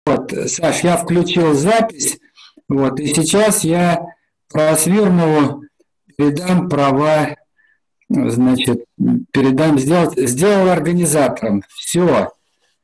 Вот, Саш, я включил запись, вот, и сейчас я про Смирнову передам права, значит, передам, сделал организатором. Все,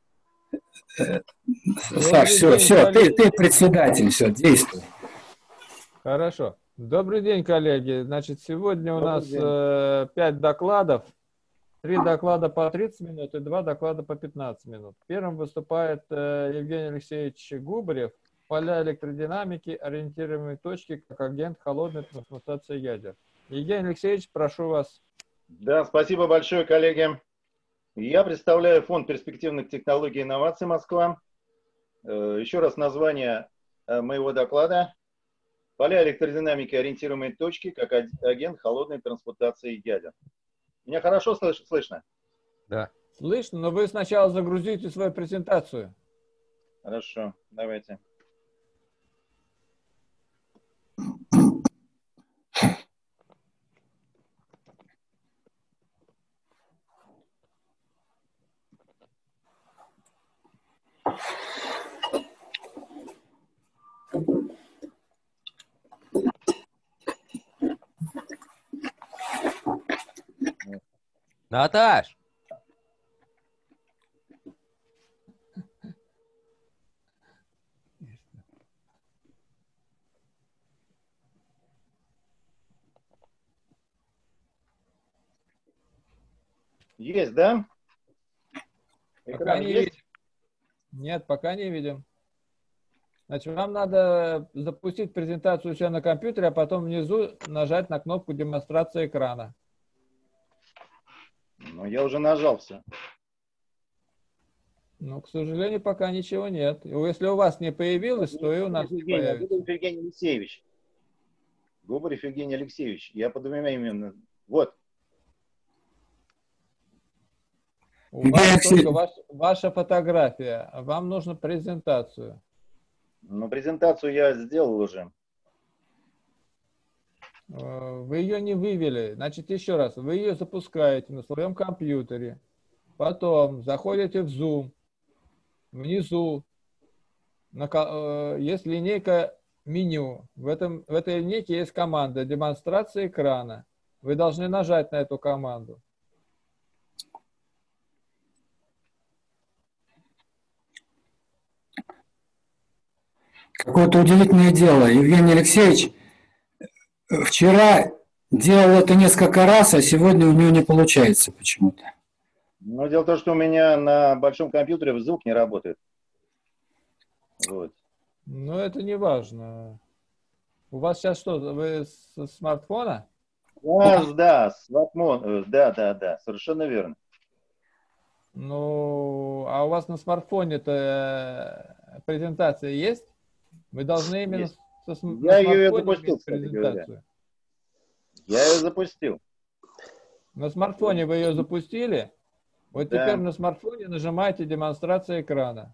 Саш, Добрый все, день, все, коллеги. ты председатель, все, действуй. Хорошо. Добрый день, коллеги. Значит, сегодня у Добрый нас день. 5 докладов. 3 доклада по 30 минут и 2 доклада по 15 минут. Первым выступает Евгений Алексеевич Губарев. Поля электродинамики, ориентируемые точки, как агент холодной трансмутации ядер. Евгений Алексеевич, прошу вас. Да, спасибо большое, коллеги. Я представляю Фонд перспективных технологий и инноваций Москва. Еще раз название моего доклада. Поля электродинамики, ориентируемые точки, как агент холодной трансмутации ядер. Меня хорошо слышно? Да. Слышно, но вы сначала загрузите свою презентацию. Хорошо, давайте. Наташ! Есть, да? Пока Экран не есть? видим. Нет, пока не видим. Значит, вам надо запустить презентацию у себя на компьютере, а потом внизу нажать на кнопку демонстрации экрана. Ну, я уже нажал все. Ну, к сожалению, пока ничего нет. И если у вас не появилось, то и у нас не появится. Губарев Евгений Алексеевич. Губарев Евгений Алексеевич. Я под двумя именами. Вот. У вас только ваша фотография. Вам нужно презентацию. Ну, презентацию я сделал уже. Вы ее не вывели. Значит, еще раз. Вы ее запускаете на своем компьютере. Потом заходите в Zoom. Внизу есть линейка меню. В этой линейке есть команда демонстрация экрана. Вы должны нажать на эту команду. Какое-то удивительное дело. Евгений Алексеевич вчера делал это несколько раз, а сегодня у него не получается почему-то. Но дело в том, что у меня на большом компьютере звук не работает. Вот. Но это не важно. У вас сейчас что, вы с смартфона? Да, да, совершенно верно. Ну, а у вас на смартфоне-то презентация есть? Вы должны именно Есть. на Я ее смартфоне запустил, иметь кстати говоря. презентацию. Я ее запустил. На смартфоне вы ее запустили? Вот Да. теперь на смартфоне нажимаете демонстрация экрана.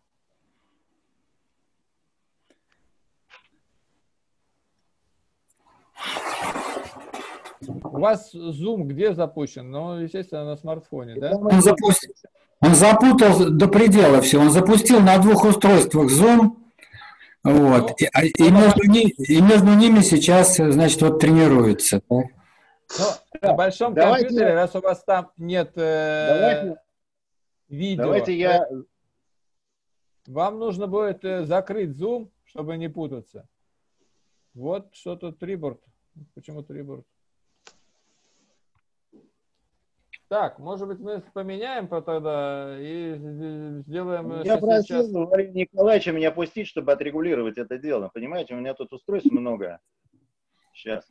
У вас Zoom где запущен? Ну, естественно, на смартфоне, да? Он запутал до предела все. Он запустил на двух устройствах Zoom. Вот. Ну, И между ними сейчас, значит, вот тренируется. Да? Ну, на большом компьютере, раз у вас там нет видео, Давайте я... вам нужно будет закрыть Zoom, чтобы не путаться. Вот что тут Триборд. Почему Триборд? Так, может быть, мы поменяем тогда и сделаем... Я просил Валерия Николаевича меня пустить, чтобы отрегулировать это дело. Понимаете, у меня тут устройств много. Сейчас.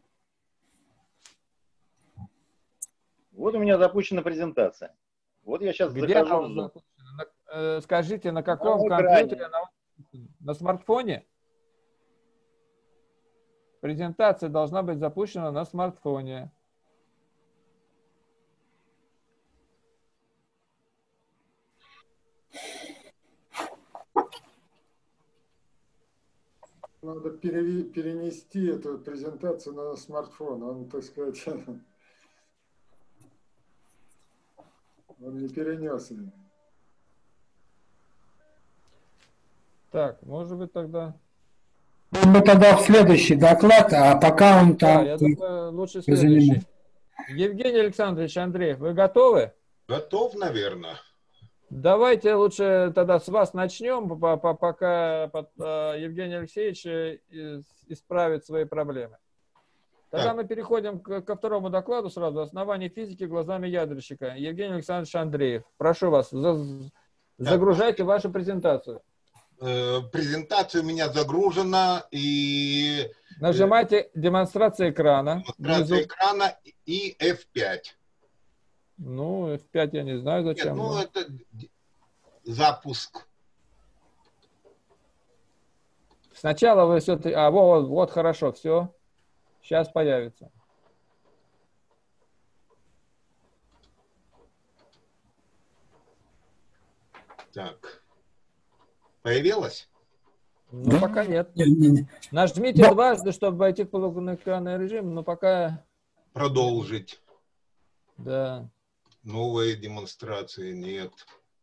Вот у меня запущена презентация. Вот я сейчас Где захожу она в Zoom. запущена? Скажите, на каком компьютере она? На смартфоне? Презентация должна быть запущена на смартфоне. Надо перенести эту презентацию на смартфон. Он, так сказать, он не перенес ее. Так, может быть тогда... Мы тогда в следующий доклад, а пока он Да, там я думаю, лучше занимается. следующий. Евгений Александрович, Андрей, вы готовы? Готов, наверное. Давайте лучше тогда с вас начнем, пока Евгений Алексеевич исправит свои проблемы. Тогда Так. мы переходим ко второму докладу сразу. Основание физики глазами ядерщика. Евгений Александрович Андреев. Прошу вас, загружайте вашу презентацию. Презентация у меня загружена, и Нажимайте демонстрация экрана. демонстрация Внизу. экрана и F5. Ну, F5 я не знаю Нет, зачем. ну но- это запуск. Сначала вы все-таки... вот, хорошо, все. Сейчас появится. Так. Появилось? Ну, Да. пока нет. Не. Нажмите Но- дважды, чтобы войти в полноэкранный режим, но пока... Продолжить. Да. Новые демонстрации нет.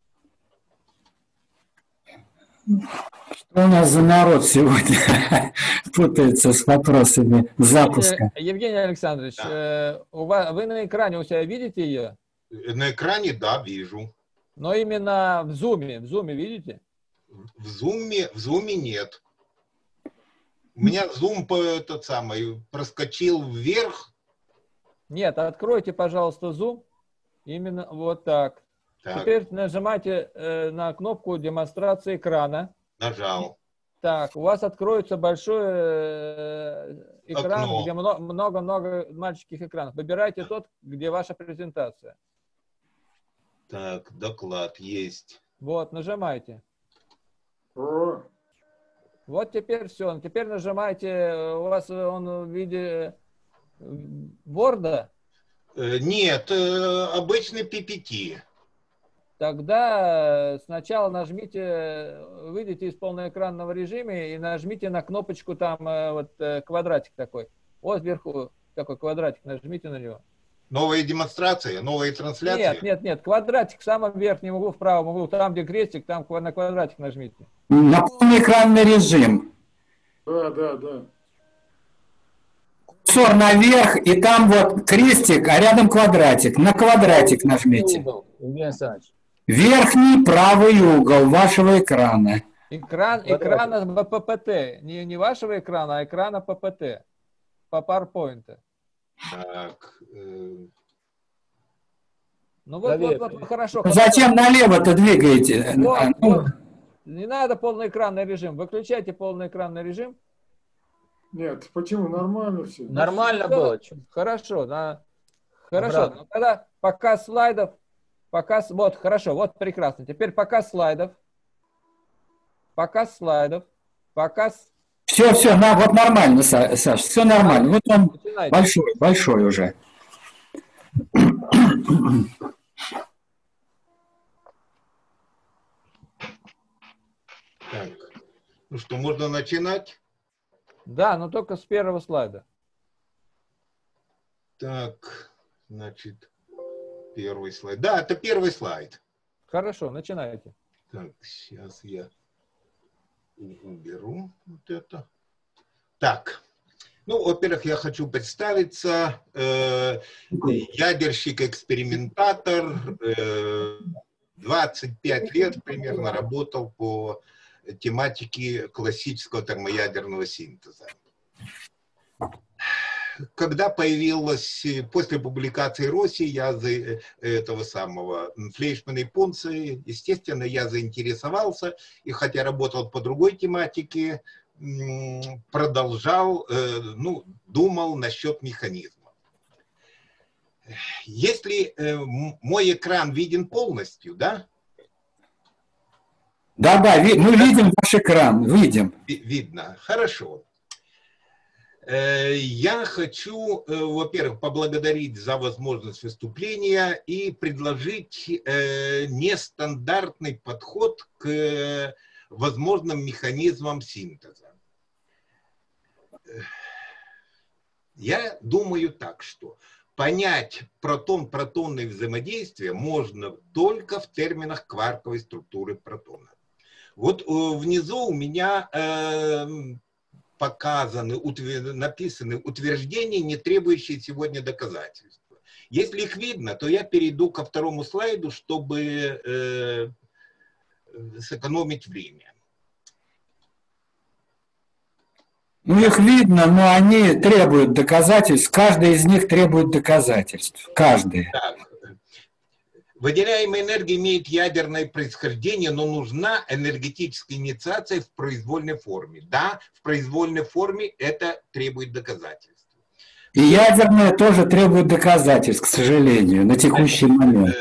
Что у нас за народ сегодня путается с вопросами запуска? Евгений Александрович, вы на экране у себя видите ее? На экране, да, вижу. Но именно в зуме видите? В зуме нет. У меня зум проскочил вверх. Нет, откройте, пожалуйста, зум. Именно вот так. Так, Теперь нажимайте на кнопку демонстрации экрана. нажал. Так, у вас откроется большой экран, Окно. где много-много маленьких экранов. Выбирайте тот, где ваша презентация. Так, доклад есть. Вот, нажимайте. О, Вот теперь все. Теперь нажимайте, у вас он в виде Word. Нет, обычный PPT. Тогда сначала нажмите, выйдите из полноэкранного режима и нажмите на кнопочку, там вот квадратик такой. Вот вверху такой квадратик, нажмите на него. Новые демонстрации, новые трансляции. Нет, квадратик в самом верхнем углу, в правом углу, там где крестик, там на квадратик нажмите. На полноэкранный режим. да. Курсор наверх, и там вот крестик, а рядом квадратик. На квадратик нажмите. Евгений Александрович. Верхний правый угол вашего экрана. Экрана ППТ. Не вашего экрана, а экрана ППТ. По PowerPoint. Так, Ну вот, хорошо. Зачем налево-то двигаете? Вот. Не надо полноэкранный режим. Выключайте полноэкранный режим. Нет, почему? Нормально все. Нормально было. Хорошо, да. Хорошо. Обратно. Ну, тогда показ слайдов. Вот, хорошо, вот прекрасно. Теперь показ слайдов. Показ. Все, вот нормально, Саш, все нормально. Вот он Начинайте. большой уже. так. Ну что, можно начинать? Да, но только с первого слайда. Так, значит, первый слайд. Да, это первый слайд. Хорошо, начинайте. Так, сейчас я уберу вот это. Так, ну, во-первых, я хочу представиться. Ядерщик-экспериментатор. 25 лет примерно работал по тематике классического термоядерного синтеза. Когда появилась, после публикации Росси, этого самого Флейшмана и Понце, естественно, я заинтересовался, и хотя работал по другой тематике, продолжал, думал насчет механизма. Если мой экран виден полностью, да? Да, мы видим ваш экран, видим. Видно, хорошо. Я хочу, во-первых, поблагодарить за возможность выступления и предложить нестандартный подход к возможным механизмам синтеза. Я думаю так, что понять протон-протонное взаимодействие можно только в терминах кварковой структуры протона. Вот внизу у меня написаны утверждения, не требующие сегодня доказательства. Если их видно, то я перейду ко второму слайду, чтобы сэкономить время. Ну, их видно, но они требуют доказательств. Каждый из них требует доказательств. Каждый. Так. Выделяемая энергия имеет ядерное происхождение, но нужна энергетическая инициация в произвольной форме. Да, в произвольной форме это требует доказательств. И ядерное тоже требует доказательств, к сожалению, на текущий момент.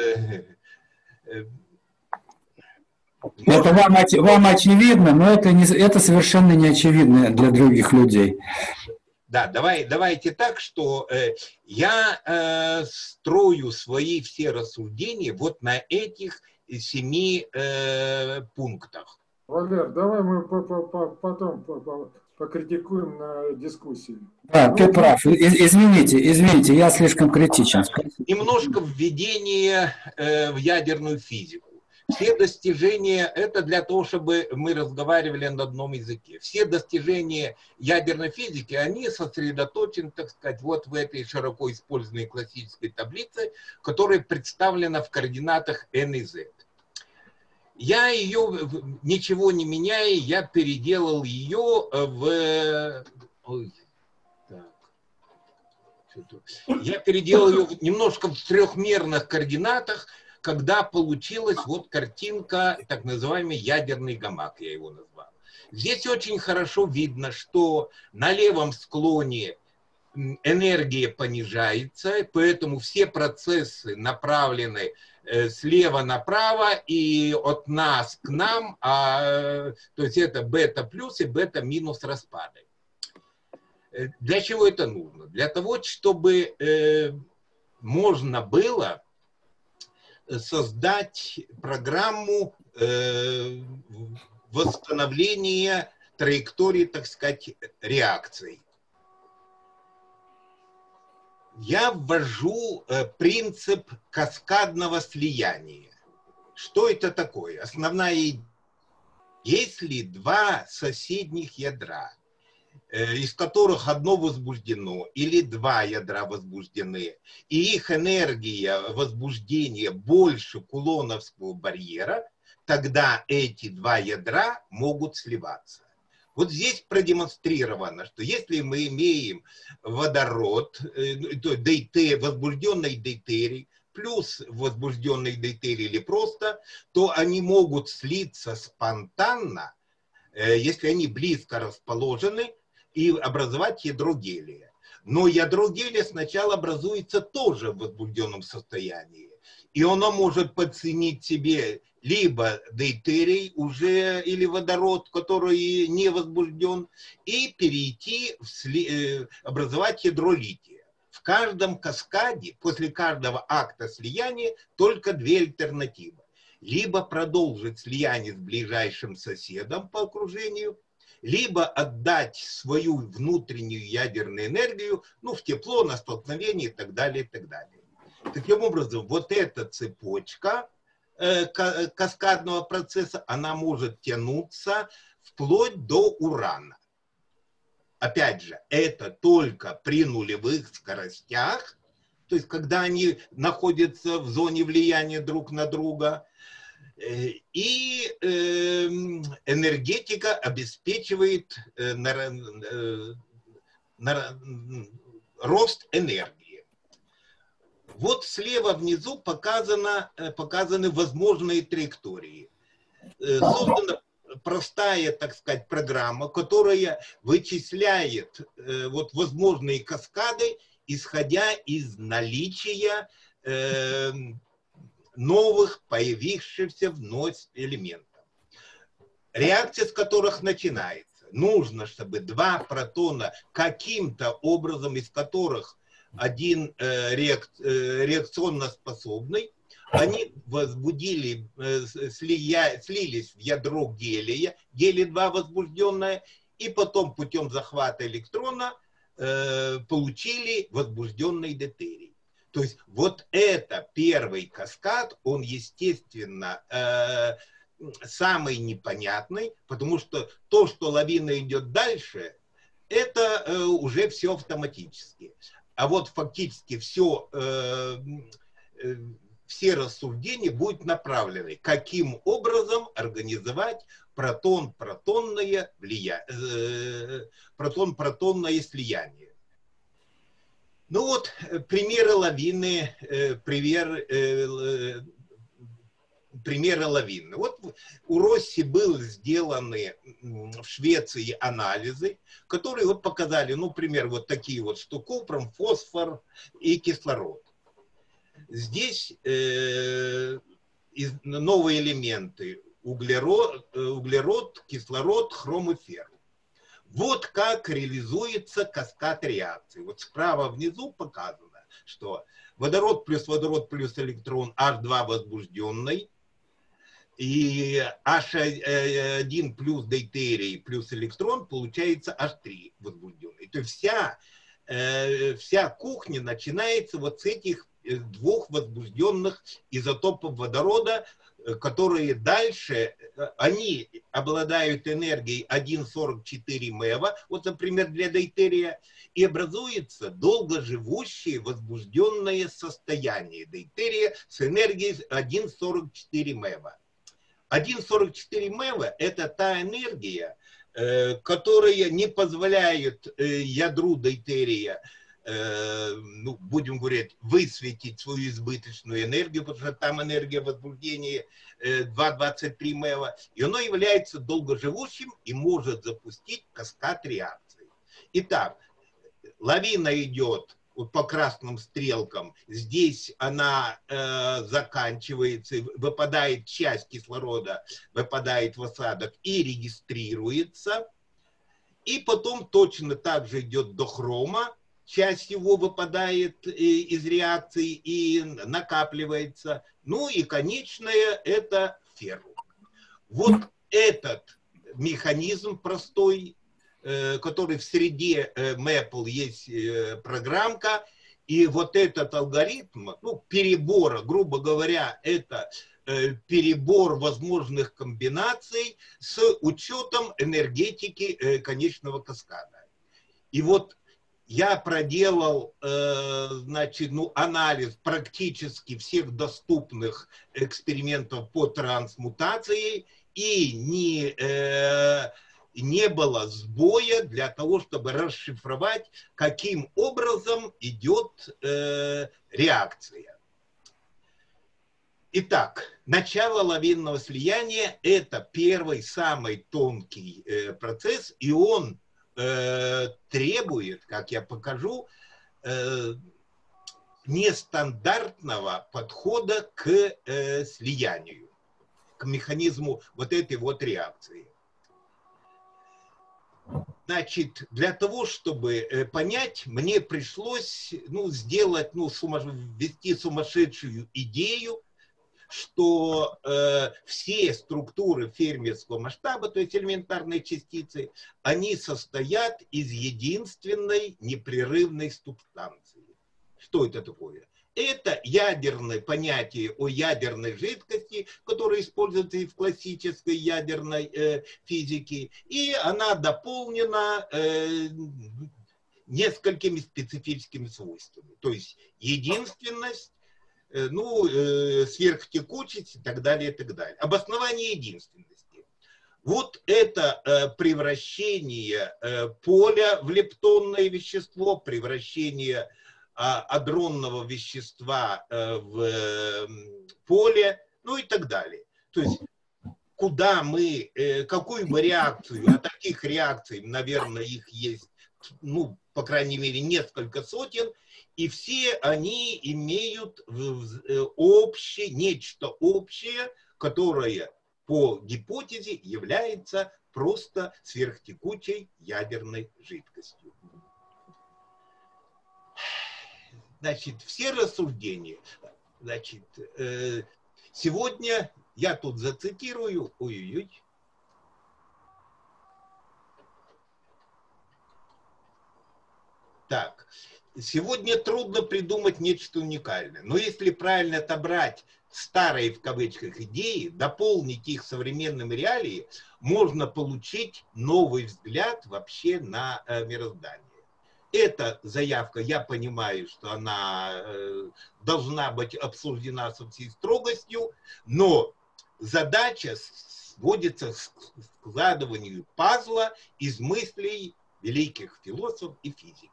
Это вам очевидно, но это совершенно не очевидно для других людей. Да, давайте так, что я строю свои все рассуждения вот на этих 7 пунктах. Валер, давай мы потом покритикуем на дискуссии. Да, ты прав. Извините, я слишком критичен. Немножко введение в ядерную физику. Все достижения, это для того, чтобы мы разговаривали на одном языке. Все достижения ядерной физики, они сосредоточены, так сказать, вот в этой широко использованной классической таблице, которая представлена в координатах n и z. Я ее, ничего не меняя, я переделал ее я переделал ее немножко в трехмерных координатах, когда получилась вот картинка, так называемый ядерный гамак, я его назвал. Здесь очень хорошо видно, что на левом склоне энергия понижается, поэтому все процессы направлены слева направо и от нас к нам, то есть это бета плюс и бета минус распады. Для чего это нужно? Для того, чтобы можно было создать программу восстановления траектории, так сказать, реакций. Я ввожу принцип каскадного слияния. Что это такое? Основная идея. Если два соседних ядра, из которых одно возбуждено, или два ядра возбуждены, и их энергия возбуждения больше кулоновского барьера, тогда эти два ядра могут сливаться. Вот здесь продемонстрировано, что если мы имеем водород, возбужденный дейтерий, плюс возбужденный дейтерий или просто, то они могут слиться спонтанно, если они близко расположены, и образовать ядро гелия. Но ядро гелия сначала образуется тоже в возбужденном состоянии. И оно может подценить себе либо дейтерий уже или водород, который не возбужден, и перейти образовать ядро лития. В каждом каскаде, после каждого акта слияния, только две альтернативы. Либо продолжить слияние с ближайшим соседом по окружению, либо отдать свою внутреннюю ядерную энергию, в тепло, на столкновение и так далее, и так далее. Таким образом, вот эта цепочка каскадного процесса, она может тянуться вплоть до урана. Опять же, это только при нулевых скоростях, то есть когда они находятся в зоне влияния друг на друга, и энергетика обеспечивает рост энергии. Вот слева внизу показаны возможные траектории. Создана простая, так сказать, программа, которая вычисляет возможные каскады, исходя из наличия новых, появившихся вновь элементов. Реакция, с которых начинается. Нужно, чтобы два протона каким-то образом, из которых один реакционно способный, они слились в ядро гелия, гелий-2 возбужденное, и потом путем захвата электрона получили возбужденный дейтерий. То есть вот это первый каскад, он, естественно, самый непонятный, потому что то, что лавина идет дальше, это уже все автоматически. А вот фактически все рассуждения будут направлены, каким образом организовать протон-протонное слияние. Ну вот, примеры лавины, примеры лавины. Вот у Росси были сделаны в Швеции анализы, которые вот показали, ну, например, вот такие вот, что купрум, фосфор и кислород. Здесь новые элементы: углерод, кислород, хром и ферр. Вот как реализуется каскад реакций. Вот справа внизу показано, что водород плюс электрон H2 возбужденный, и H1 плюс дейтерий плюс электрон получается H3 возбужденный. То есть вся кухня начинается вот с этих двух возбужденных изотопов водорода, которые дальше, они обладают энергией 1,44 МeV, вот, например, для дейтерия, и образуется долгоживущее возбужденное состояние дейтерия с энергией 1,44 МeV. 1,44 МeV – это та энергия, которая не позволяет ядру дейтерия, ну, будем говорить, высветить свою избыточную энергию, потому что там энергия возбуждения 2,23 МeV, и оно является долгоживущим и может запустить каскад реакций. Итак, лавина идет вот по красным стрелкам, здесь она заканчивается, выпадает часть кислорода, выпадает в осадок и регистрируется, и потом точно так же идет до хрома, часть его выпадает из реакции и накапливается. Ну и конечное – это феррум. Вот этот механизм простой, который в среде Maple есть программка, и вот этот алгоритм, ну, перебора, грубо говоря, это перебор возможных комбинаций с учетом энергетики конечного каскада. И вот я проделал, значит, ну, анализ практически всех доступных экспериментов по трансмутации, и не было сбоя для того, чтобы расшифровать, каким образом идет реакция. Итак, начало лавинного слияния – это первый, самый тонкий процесс, и он требует, как я покажу, нестандартного подхода к слиянию, к механизму вот этой вот реакции. Значит, для того, чтобы понять, мне пришлось, ну, сделать, ну, ввести сумасшедшую идею, что все структуры фермерского масштаба, то есть элементарные частицы, они состоят из единственной непрерывной субстанции. Что это такое? Это ядерное понятие о ядерной жидкости, которое используется и в классической ядерной физике, и она дополнена несколькими специфическими свойствами. То есть единственность, ну, сверхтекучесть и так далее, и так далее. Обоснование единственности. Вот это превращение поля в лептонное вещество, превращение адронного вещества в поле, ну и так далее. То есть, куда мы, какую бы реакцию, а таких реакций, наверное, их есть, ну, по крайней мере, несколько сотен, и все они имеют нечто общее, которое по гипотезе является просто сверхтекучей ядерной жидкостью. Значит, все рассуждения, значит, сегодня я тут зацитирую, ой-ой-ой. Так, сегодня трудно придумать нечто уникальное, но если правильно отобрать старые в кавычках идеи, дополнить их современным реалиям, можно получить новый взгляд вообще на мироздание. Эта заявка, я понимаю, что она должна быть обсуждена со всей строгостью, но задача сводится к складыванию пазла из мыслей великих философов и физики.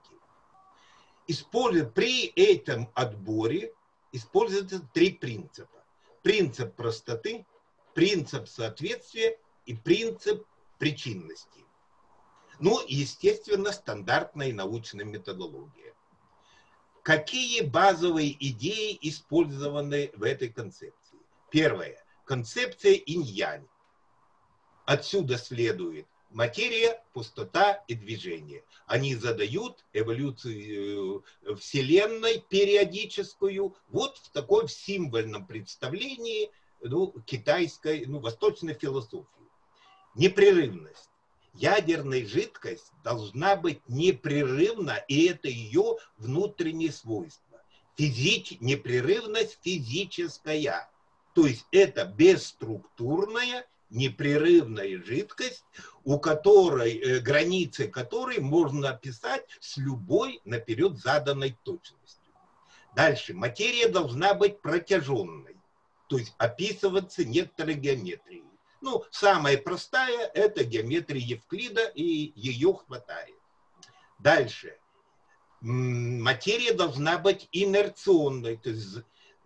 При этом отборе используются три принципа. Принцип простоты, принцип соответствия и принцип причинности. Ну, и, естественно, стандартная научная методология. Какие базовые идеи использованы в этой концепции? Первое. Концепция инь-янь. Отсюда следует материя, пустота и движение. Они задают эволюцию Вселенной периодическую вот в такой символьном представлении китайской, восточной философии. Непрерывность. Ядерная жидкость должна быть непрерывна, и это ее внутреннее свойство. Непрерывность физическая. То есть это бесструктурная, непрерывная жидкость, у которой, границы которой можно описать с любой наперед заданной точностью. Дальше. Материя должна быть протяженной, то есть описываться некоторой геометрией. Самая простая – это геометрия Евклида, и ее хватает. Дальше. Материя должна быть инерционной. То есть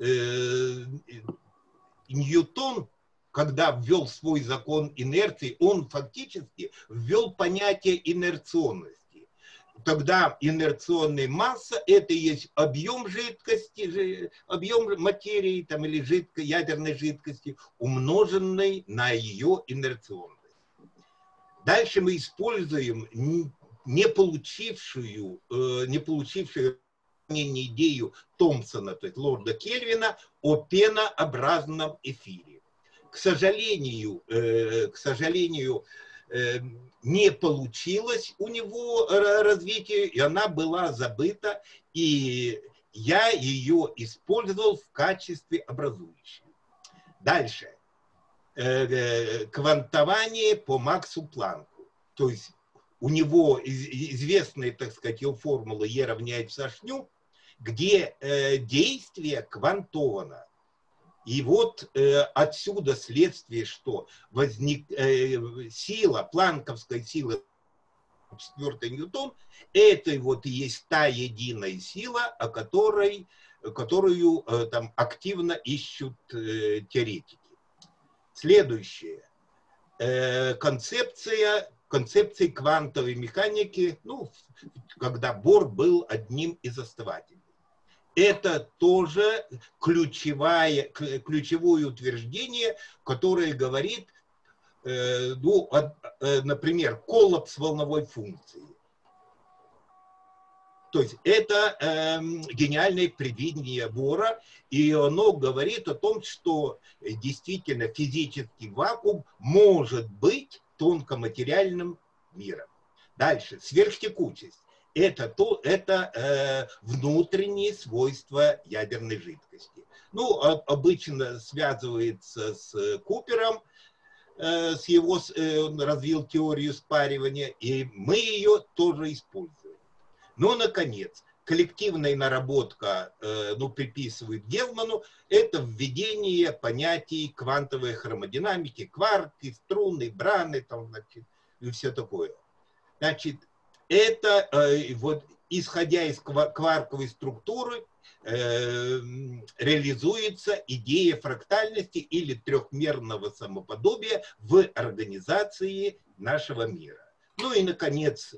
Ньютон, когда ввел свой закон инерции, он фактически ввел понятие инерционности. Тогда инерционная масса – это и есть объем жидкости, объем материи или ядерной жидкости, умноженный на ее инерционность. Дальше мы используем не получившую идею Томпсона, то есть лорда Кельвина, о пенообразном эфире. К сожалению, не получилось у него развитие, и она была забыта, и я ее использовал в качестве образующей. Дальше. Квантование по Максу Планку. То есть у него известная, так сказать, его формула E равняется h, где действие квантовано. И вот отсюда следствие, что сила, планковская сила, 4 Ньютон, это вот и есть та единая сила, которую там активно ищут теоретики. Следующее. Концепции квантовой механики, когда Бор был одним из основателей. Это тоже ключевое утверждение, которое говорит, например, коллапс волновой функции. То есть это гениальное предвидение Бора, и оно говорит о том, что действительно физический вакуум может быть тонкоматериальным миром. Дальше, сверхтекучесть. Это внутренние свойства ядерной жидкости. Обычно связывается с Купером, он развил теорию спаривания, и мы ее тоже используем. Наконец, коллективная наработка, приписывает Гелману, это введение понятий квантовой хромодинамики, кварки, струны, браны, и все такое. Значит, это исходя из кварковой структуры, реализуется идея фрактальности или трехмерного самоподобия в организации нашего мира. И, наконец,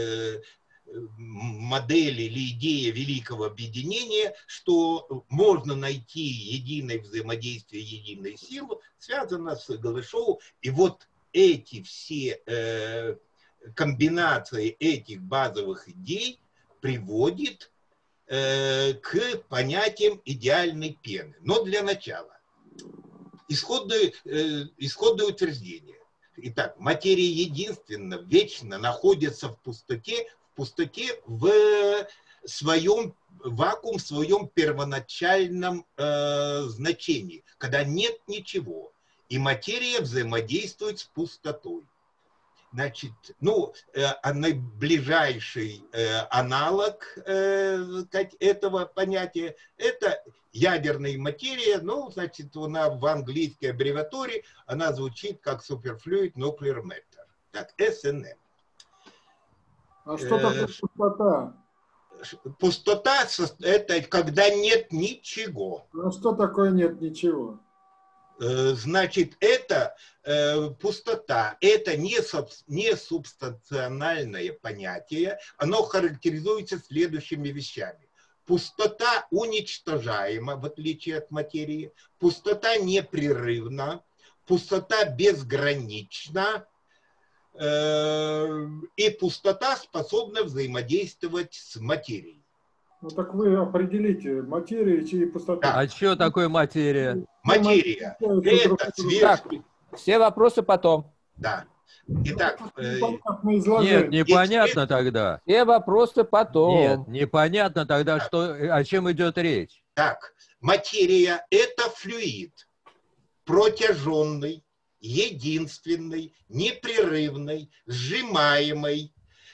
модель или идея великого объединения, что можно найти единое взаимодействие, единую силу, связано с Голышовым. И вот эти все комбинации этих базовых идей приводит к понятиям идеальной пены. Но для начала исходное утверждение. Итак, материя единственно, вечно находится в пустоте, в пустоте в своем вакуум, в своем первоначальном значении, когда нет ничего, и материя взаимодействует с пустотой. Значит, ну, наиближайший аналог этого понятия – это ядерная материя. Ну, значит, она в английской аббревиатуре, она звучит как Superfluid Nuclear Matter, так, SNM. А что такое пустота? Пустота – это когда нет ничего. А что такое нет ничего? Значит, это пустота, это не субстанциональное понятие, оно характеризуется следующими вещами. Пустота уничтожаема, в отличие от материи, пустота непрерывна, пустота безгранична, и пустота способна взаимодействовать с материей. Ну так вы определите материю и пустоту. Да. А что такое материя? Материя – это Так, все вопросы потом. Да. Итак, Нет, непонятно тогда. Все вопросы потом. Нет, непонятно тогда, что, о чем идет речь. так, материя – это флюид, протяженный, единственный, непрерывный, сжимаемый,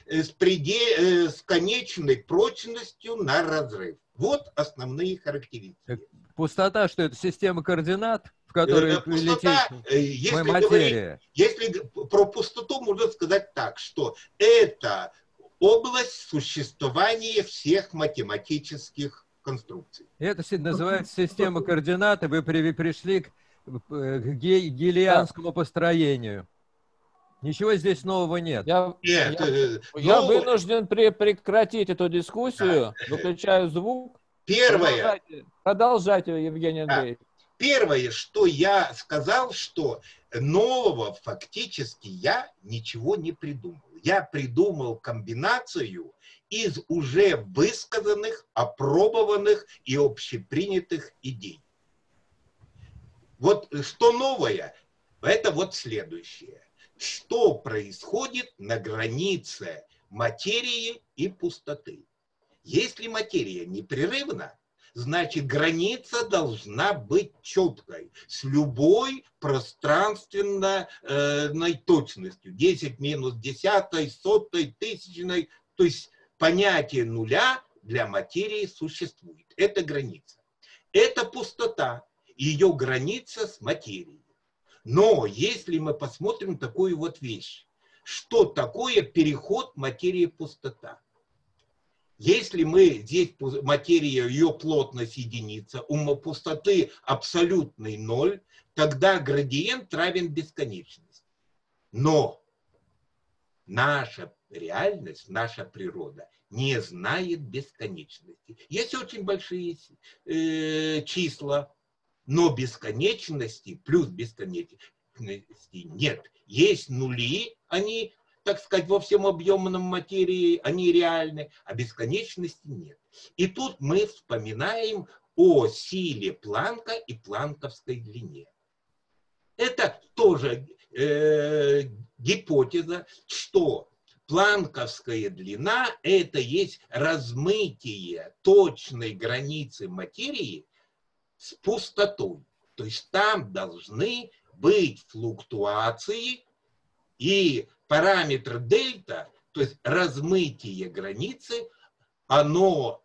с конечной прочностью на разрыв. Вот основные характеристики. Пустота, что это система координат, в которой пустота, летит материя? Если про пустоту можно сказать так, что это область существования всех математических конструкций. Это называется система координат, и вы пришли к гелианскому построению. Ничего здесь нового нет. Я вынужден прекратить эту дискуссию, выключаю звук. Первое. Продолжайте, Евгений Андреевич. Первое, что я сказал, что нового фактически я ничего не придумал. Я придумал комбинацию из уже высказанных, опробованных и общепринятых идей. Вот что новое, это вот следующее. Что происходит на границе материи и пустоты? Если материя непрерывна, значит граница должна быть четкой, с любой пространственной точностью. 10 минус 10, 100, 1000. То есть понятие нуля для материи существует. Это граница. Это пустота, ее граница с материей. Но если мы посмотрим такую вот вещь, что такое переход материи-пустота? Если мы здесь материя, ее плотность единица, у пустоты абсолютный ноль, тогда градиент равен бесконечности. Но наша реальность, наша природа не знает бесконечности. Есть очень большие числа, но бесконечности плюс бесконечности нет. Есть нули, они, так сказать, во всем объемном материи, они реальны, а бесконечности нет. И тут мы вспоминаем о силе Планка и планковской длине. Это тоже гипотеза, что планковская длина – это есть размытие точной границы материи с пустотой. То есть там должны быть флуктуации, и параметр дельта, то есть размытие границы, оно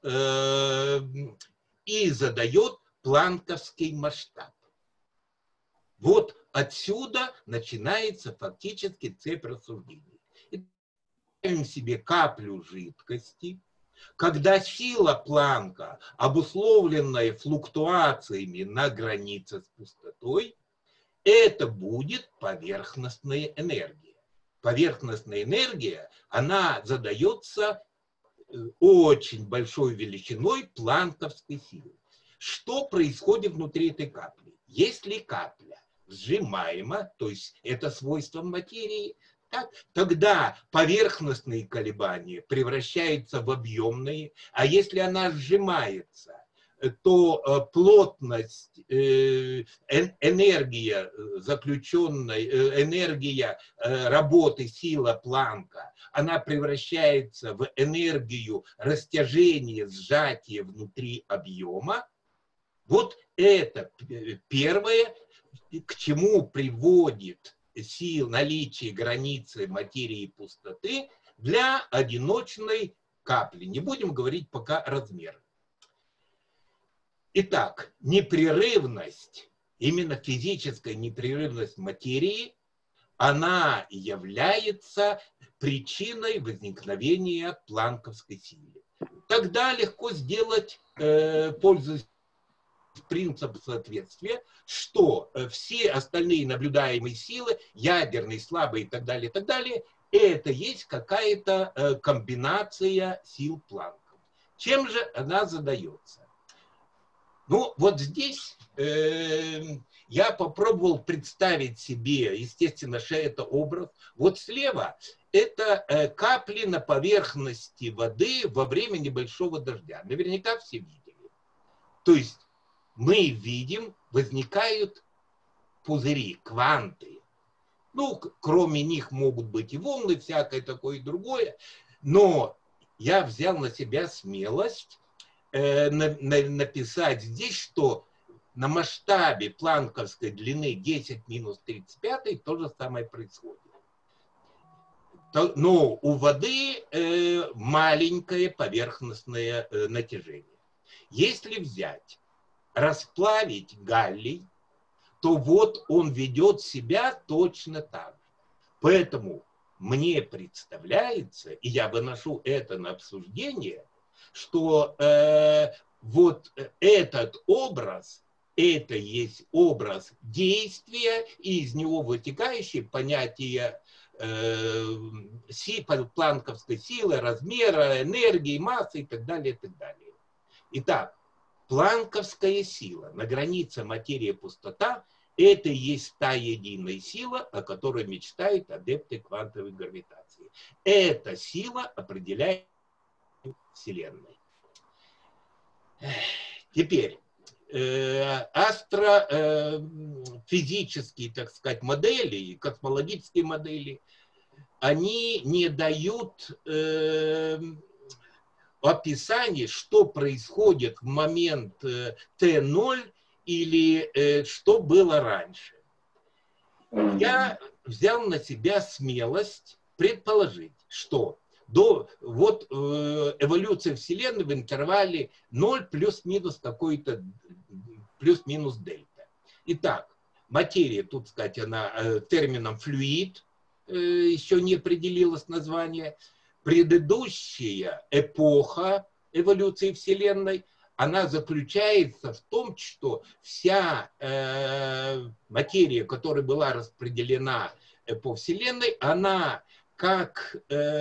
и задает планковский масштаб. Вот отсюда начинается фактически цепь рассуждений. Ставим себе каплю жидкости, когда сила Планка, обусловленная флуктуациями на границе с пустотой, это будет поверхностная энергия. Поверхностная энергия, она задается очень большой величиной планковской силы. Что происходит внутри этой капли? Если капля сжимаема, то есть это свойство материи, так, тогда поверхностные колебания превращаются в объемные, а если она сжимается, то плотность, энергия заключенной, энергия работы сила Планка, она превращается в энергию растяжения, сжатия внутри объема. Вот это первое, к чему приводит наличие границы материи и пустоты для одиночной капли. Не будем говорить пока размер. Итак, непрерывность, именно физическая непрерывность материи, она является причиной возникновения планковской силы. Тогда легко сделать, пользуясь принципом соответствия, что все остальные наблюдаемые силы, ядерные, слабые и так далее, это есть какая-то комбинация сил Планка. Чем же она задается? Ну, вот здесь я попробовал представить себе, естественно, что это образ. Вот слева это капли на поверхности воды во время небольшого дождя. Наверняка все видели. То есть мы видим, возникают пузыри, кванты. Ну, кроме них могут быть и волны, всякое такое и другое. Но я взял на себя смелость написать здесь, что на масштабе планковской длины 10 минус 35 то же самое происходит. Но у воды маленькое поверхностное натяжение. Если взять, расплавить галлий, то вот он ведет себя точно так же. Поэтому мне представляется, и я выношу это на обсуждение, что вот этот образ, это есть образ действия, и из него вытекающее понятие планковской силы, размера, энергии, массы и так далее, и так далее. Итак, планковская сила на границе материи и пустота – это и есть та единая сила, о которой мечтают адепты квантовой гравитации. Эта сила определяет Вселенной. Теперь, астрофизические, так сказать, модели, космологические модели, они не дают описания, что происходит в момент Т0 или что было раньше. Я взял на себя смелость предположить, что до эволюции Вселенной в интервале 0 плюс-минус какой-то плюс-минус дельта. Итак, материя, тут сказать, она термином флюид, еще не определилось название. Предыдущая эпоха эволюции Вселенной, она заключается в том, что вся материя, которая была распределена по Вселенной, она как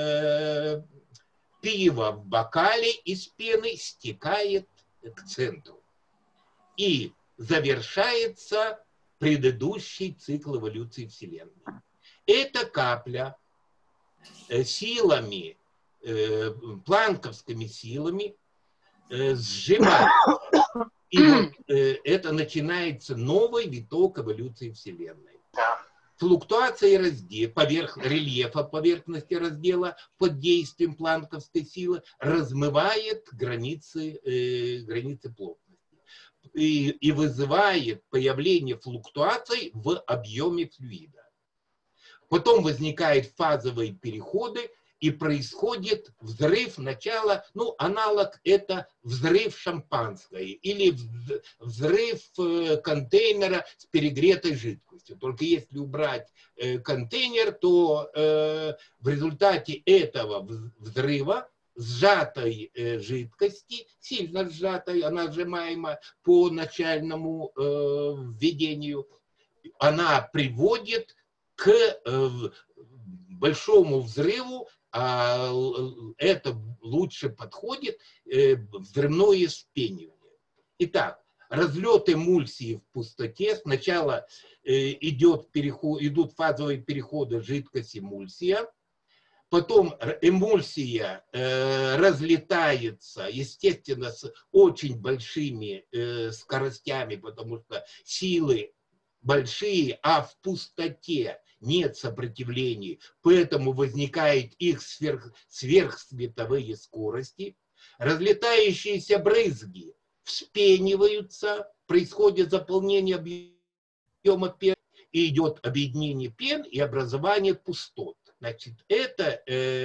пиво в бокале из пены стекает к центру. И завершается предыдущий цикл эволюции Вселенной. Эта капля силами, планковскими силами сжимается. И вот это начинается новый виток эволюции Вселенной. Флуктуация рельефа поверхности раздела под действием планковской силы размывает границы плотности и вызывает появление флуктуаций в объеме флюида. Потом возникают фазовые переходы, и происходит взрыв начала, ну, аналог это взрыв шампанского или взрыв контейнера с перегретой жидкостью. Только если убрать контейнер, то в результате этого взрыва сжатой жидкости, сильно сжатой, она сжимаема по начальному введению, она приводит к большому взрыву, а это лучше подходит взрывное вспенивание. Итак, разлет эмульсии в пустоте. Сначала идут фазовые переходы жидкость-эмульсия, потом эмульсия разлетается, естественно, с очень большими скоростями, потому что силы большие, а в пустоте нет сопротивлений, поэтому возникают их сверхсветовые скорости. Разлетающиеся брызги вспениваются, происходит заполнение объема пены, и идет объединение пен и образование пустот. Значит, это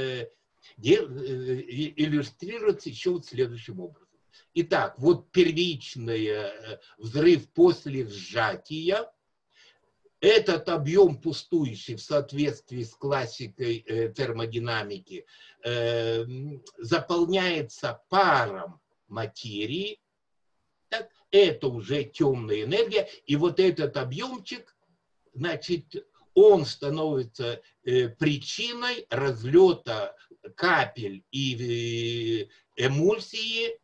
иллюстрируется еще вот следующим образом. Итак, вот первичный взрыв после сжатия. Этот объем пустующий в соответствии с классикой термодинамики заполняется паром материи. Так, это уже темная энергия. И вот этот объемчик, значит, он становится причиной разлета капель и эмульсии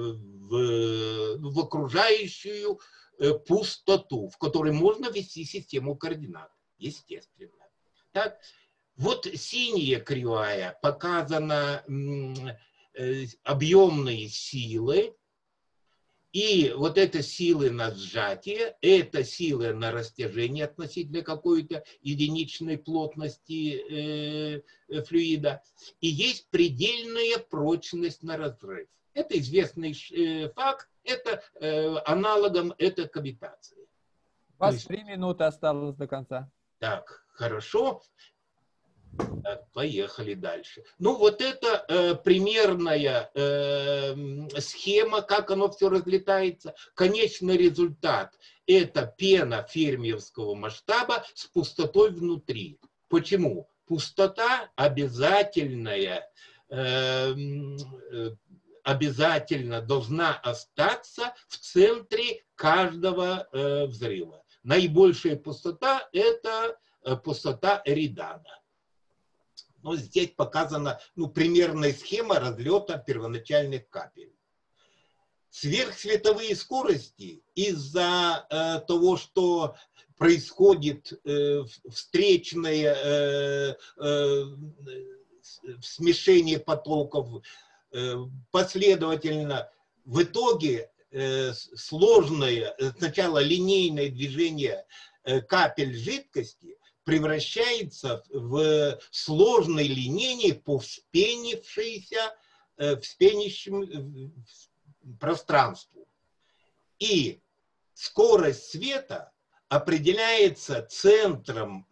в окружающую пустоту, в которой можно ввести систему координат, естественно. Так, вот синяя кривая показана объемные силы, и вот это силы на сжатие, это силы на растяжение относительно какой-то единичной плотности флюида, и есть предельная прочность на разрыв. Это известный факт, это аналогом это кавитации. У вас 3 минуты осталось до конца. Так, хорошо. Так, поехали дальше. Ну, вот это примерная схема, как оно все разлетается. Конечный результат – это пена фермиевского масштаба с пустотой внутри. Почему? Пустота обязательно должна остаться в центре каждого взрыва. Наибольшая пустота – это пустота Эридана. Но здесь показана примерная схема разлета первоначальных капель. Сверхсветовые скорости из-за того, что происходит встречное смешение потоков, последовательно в итоге сложное, сначала линейное движение капель жидкости превращается в сложное линейное по вспенящему пространству. И скорость света определяется центром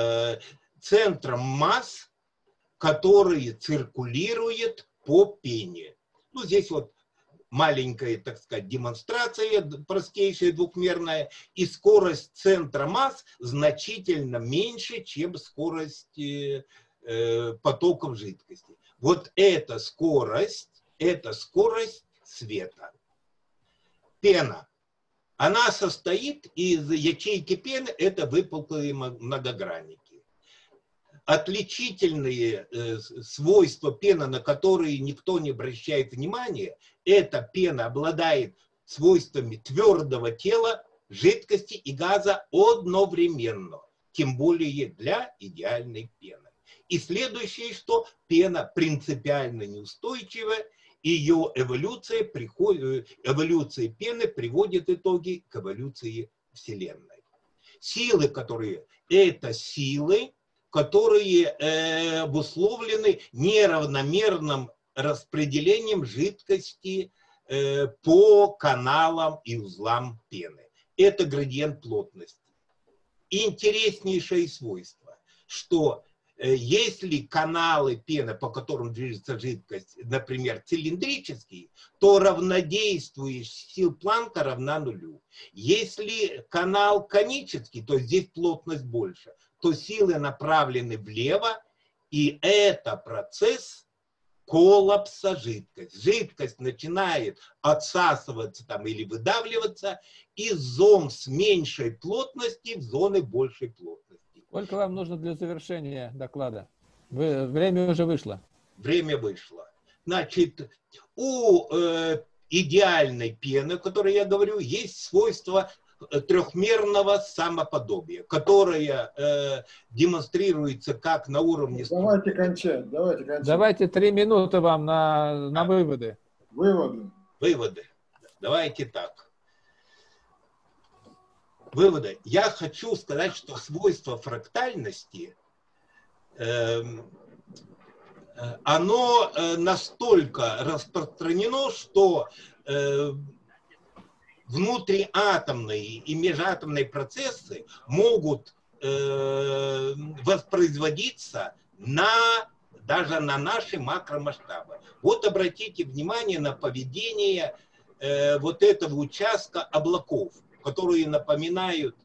масс, который циркулирует по пене. Ну, здесь вот маленькая, так сказать, демонстрация, простейшая, двухмерная, и скорость центра масс значительно меньше, чем скорость потоков жидкости. Вот эта скорость света. Пена. Она состоит из ячейки пены, это выпуклые многогранники. Отличительные свойства пены, на которые никто не обращает внимания, эта пена обладает свойствами твердого тела, жидкости и газа одновременно, тем более для идеальной пены. И следующее, что пена принципиально неустойчива, ее эволюция пены приводит в итоге к эволюции Вселенной. Силы, это силы, которые обусловлены неравномерным распределением жидкости по каналам и узлам пены. Это градиент плотности. Интереснейшее свойство, что если каналы пены, по которым движется жидкость, например, цилиндрические, то равнодействующая сила Планка равна нулю. Если канал конический, то здесь плотность больше, то силы направлены влево, и это процесс коллапса жидкости. Жидкость начинает отсасываться или выдавливаться из зон с меньшей плотности в зоны большей плотности. Сколько вам нужно для завершения доклада? Время уже вышло. Время вышло. Значит, у идеальной пены, о которой я говорю, есть свойство трехмерного самоподобия, которое демонстрируется как на уровне... Давайте кончать, давайте кончать. Давайте 3 минуты вам на выводы. Выводы. Выводы. Давайте так. Выводы. Я хочу сказать, что свойство фрактальности, оно настолько распространено, что внутриатомные и межатомные процессы могут воспроизводиться даже на наши макромасштабы. Вот обратите внимание на поведение вот этого участка облаков, которые напоминают,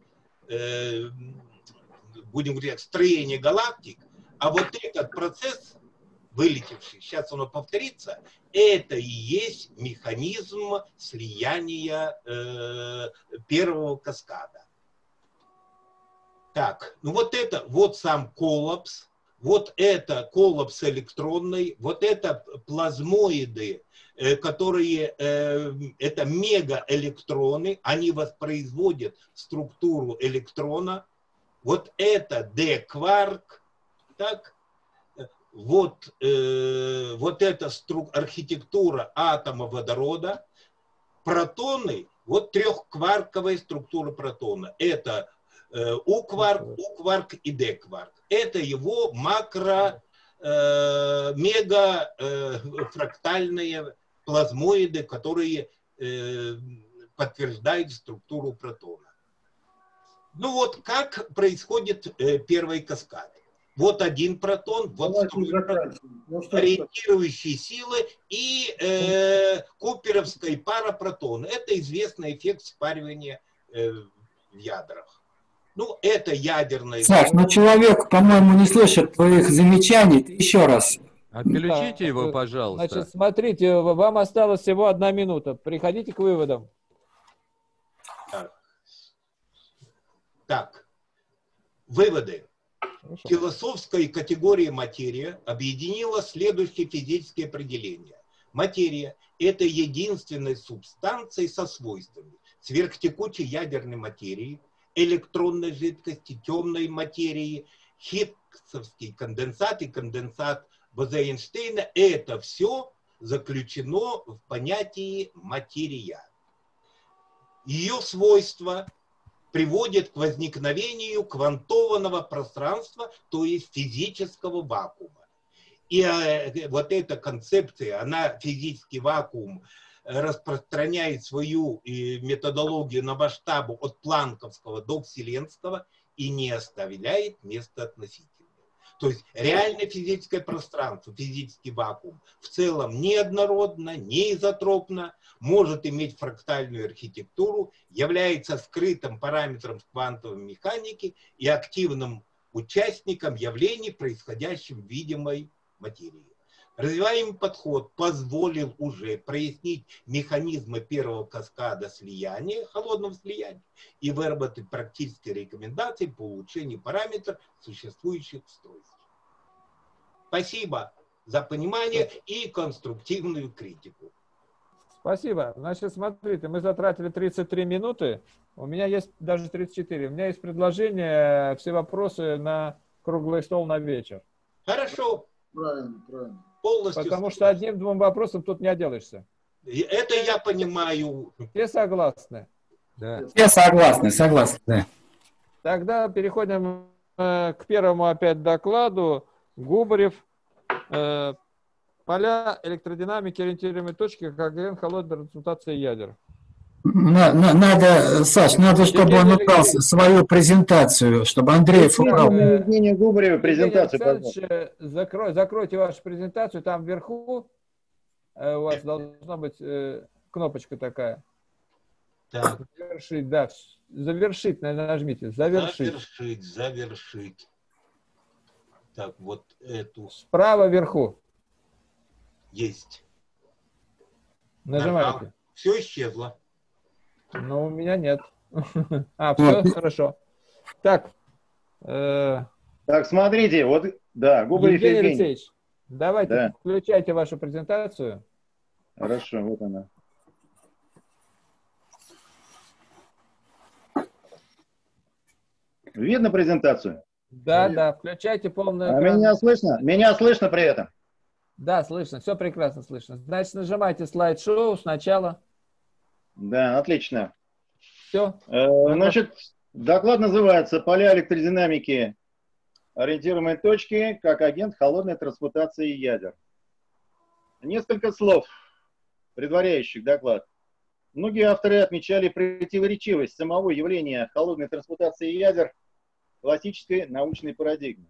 будем говорить, строение галактик, а вот этот процесс, вылетевший, сейчас оно повторится, это и есть механизм слияния первого каскада. Так, ну вот это, вот сам коллапс, вот это коллапс электронный, вот это плазмоиды, которые, это мегаэлектроны, они воспроизводят структуру электрона, вот это D-кварк, так, вот эта архитектура атома водорода, протоны, вот трехкварковая структура протона, это У-кварк и D-кварк. Это его мега-фрактальные плазмоиды, которые подтверждают структуру протона. Ну вот как происходит первый каскад. Вот один протон, вот ориентирующие силы и куперовская пара протон. Это известный эффект спаривания в ядрах. Ну, это ядерное... Саш, но человек, по-моему, не слышит твоих замечаний. Ты еще раз. Отключите его, пожалуйста. Значит, смотрите, вам осталось всего 1 минута. Приходите к выводам. Так. Выводы. Хорошо. Философская категория материя объединила следующие физические определения. Материя – это единственная субстанция со свойствами сверхтекучей ядерной материи, электронной жидкости, темной материи, хиггсовский конденсат и конденсат Боза-Эйнштейна. Это все заключено в понятии материя. Ее свойства приводят к возникновению квантованного пространства, то есть физического вакуума. И вот эта концепция, она, физический вакуум, распространяет свою методологию на масштабу от планковского до вселенского и не оставляет места относительного. То есть реальное физическое пространство, физический вакуум в целом неоднородно, неизотропно, может иметь фрактальную архитектуру, является скрытым параметром квантовой механики и активным участником явлений, происходящих в видимой материи. Развиваемый подход позволил уже прояснить механизмы первого каскада слияния, холодного слияния, и выработать практические рекомендации по улучшению параметров существующих устройств. Спасибо за понимание и конструктивную критику. Спасибо. Значит, смотрите, мы затратили 33 минуты. У меня есть даже 34. У меня есть предложение, все вопросы на круглый стол на вечер. Хорошо. Правильно, правильно. Полностью. Потому что 1-2 вопросом тут не отделаешься. Это я понимаю. Все согласны? Да. Все согласны, да. Тогда переходим к первому опять докладу. Губарев. Поля электродинамики, ориентируемые точки, КГН, холодная трансмутация ядер. Надо, Саш, надо, чтобы он убрал свою презентацию, чтобы Андреев убрал. Евгений Губарев, презентацию, пожалуйста. Закройте вашу презентацию, там вверху у вас должна быть кнопочка такая. Так. Завершить, да. Завершить, нажмите. Завершить. Завершить. Так, вот эту. Справа вверху. Есть. Нажимаете. Все исчезло. Но у меня нет. Все, хорошо. Так. Так, смотрите, вот, да, Губарев Евгений Евгений. Алексеевич, давайте, Да. включайте вашу презентацию. Хорошо, вот она. Видно презентацию? Да, да, включайте полный А экран. меня слышно? Меня слышно при этом? Да, слышно, все прекрасно слышно. Значит, нажимайте слайд-шоу сначала. Да, отлично. Все. Значит, доклад называется «Поля электродинамики ориентируемой точки как агент холодной трансмутации ядер». Несколько слов, предваряющих доклад. Многие авторы отмечали противоречивость самого явления холодной трансмутации ядер в классической научной парадигме.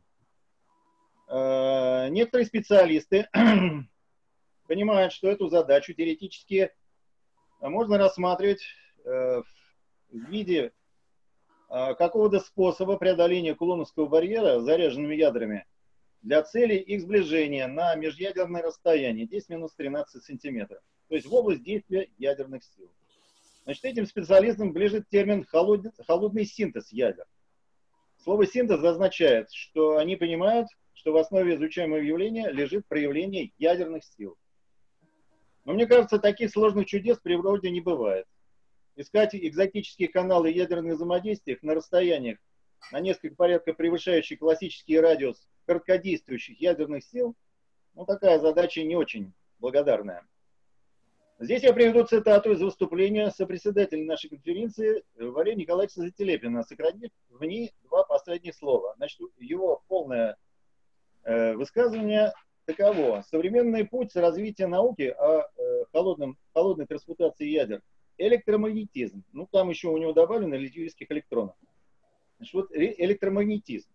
Некоторые специалисты понимают, что эту задачу теоретически можно рассматривать в виде какого-то способа преодоления кулоновского барьера заряженными ядрами для цели их сближения на межъядерное расстояние 10-13 сантиметров, то есть в область действия ядерных сил. Значит, этим специалистам ближе термин холодный синтез ядер. Слово синтез означает, что они понимают, что в основе изучаемого явления лежит проявление ядерных сил. Но мне кажется, таких сложных чудес в природе не бывает. Искать экзотические каналы ядерных взаимодействий на расстояниях, на несколько порядков превышающих классический радиус короткодействующих ядерных сил, ну, такая задача не очень благодарная. Здесь я приведу цитату из выступления сопредседателя нашей конференции Валерия Николаевича Зателепина, сократив в ней два последних слова. Значит, его полное высказывание таково. Современный путь развития науки о холодной трансмутации ядер – электромагнетизм. Ну, там еще у него добавлено литийских электронов. Значит, вот электромагнетизм.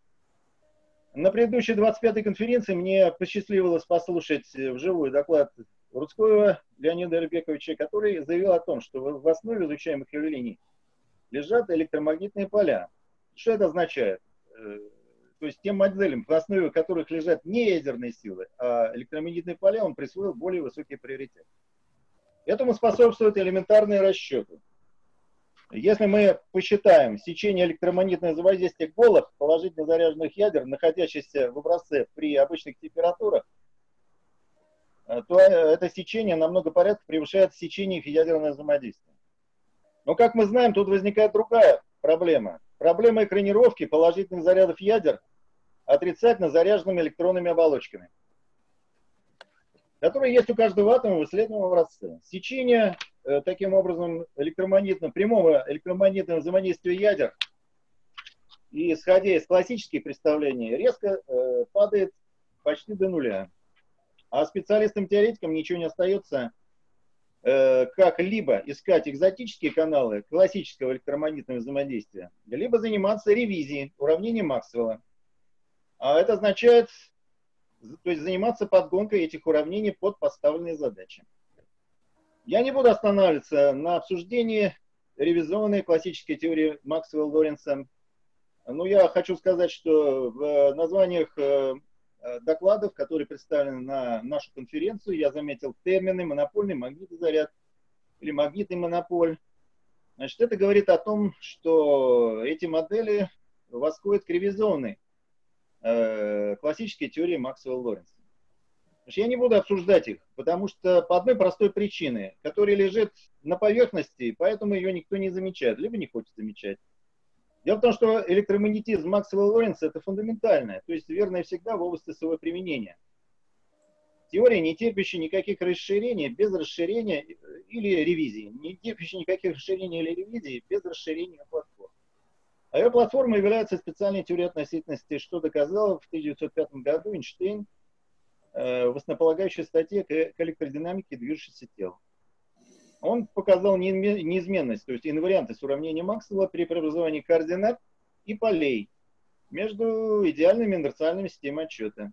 На предыдущей 25-й конференции мне посчастливилось послушать вживую доклад Рудского Леонида Эрбековича, который заявил о том, что в основе изучаемых явлений лежат электромагнитные поля. Что это означает? То есть тем моделям, в основе которых лежат не ядерные силы, а электромагнитные поля, он присвоил более высокий приоритет. Этому способствуют элементарные расчеты. Если мы посчитаем сечение электромагнитного взаимодействия голых положительно заряженных ядер, находящихся в образце при обычных температурах, то это сечение на много порядков превышает сечение их ядерного взаимодействия. Но, как мы знаем, тут возникает другая проблема. Проблема экранировки положительных зарядов ядер отрицательно заряженными электронными оболочками, которые есть у каждого атома в исследуемом образце. Сечение, таким образом, прямого электромагнитного взаимодействия ядер, и исходя из классических представлений, резко падает почти до нуля. А специалистам-теоретикам ничего не остается, как либо искать экзотические каналы классического электромагнитного взаимодействия, либо заниматься ревизией уравнений Максвелла. А это означает, то есть заниматься подгонкой этих уравнений под поставленные задачи. Я не буду останавливаться на обсуждении ревизионной классической теории Максвелла-Лоренца. Но я хочу сказать, что в названиях докладов, которые представлены на нашу конференцию, я заметил термины монопольный магнитный заряд или магнитный монополь. Значит, это говорит о том, что эти модели восходят к ревизионной классической теории Максвелла-Лоренца. Я не буду обсуждать их, потому что по одной простой причине, которая лежит на поверхности, поэтому ее никто не замечает, либо не хочет замечать. Дело в том, что электромагнетизм Максвелла-Лоренца это фундаментальное, то есть верное всегда в области своего применения. Теория, не терпящая никаких расширений без расширения или ревизии, не терпящая никаких расширений или ревизии без расширения платформы. А ее платформой является специальная теория относительности, что доказал в 1905 году Эйнштейн в основополагающей статье к электродинамике движущихся тел. Он показал неизменность, то есть инвариантность уравнения Максвелла при преобразовании координат и полей между идеальными инерциальными системами отсчета.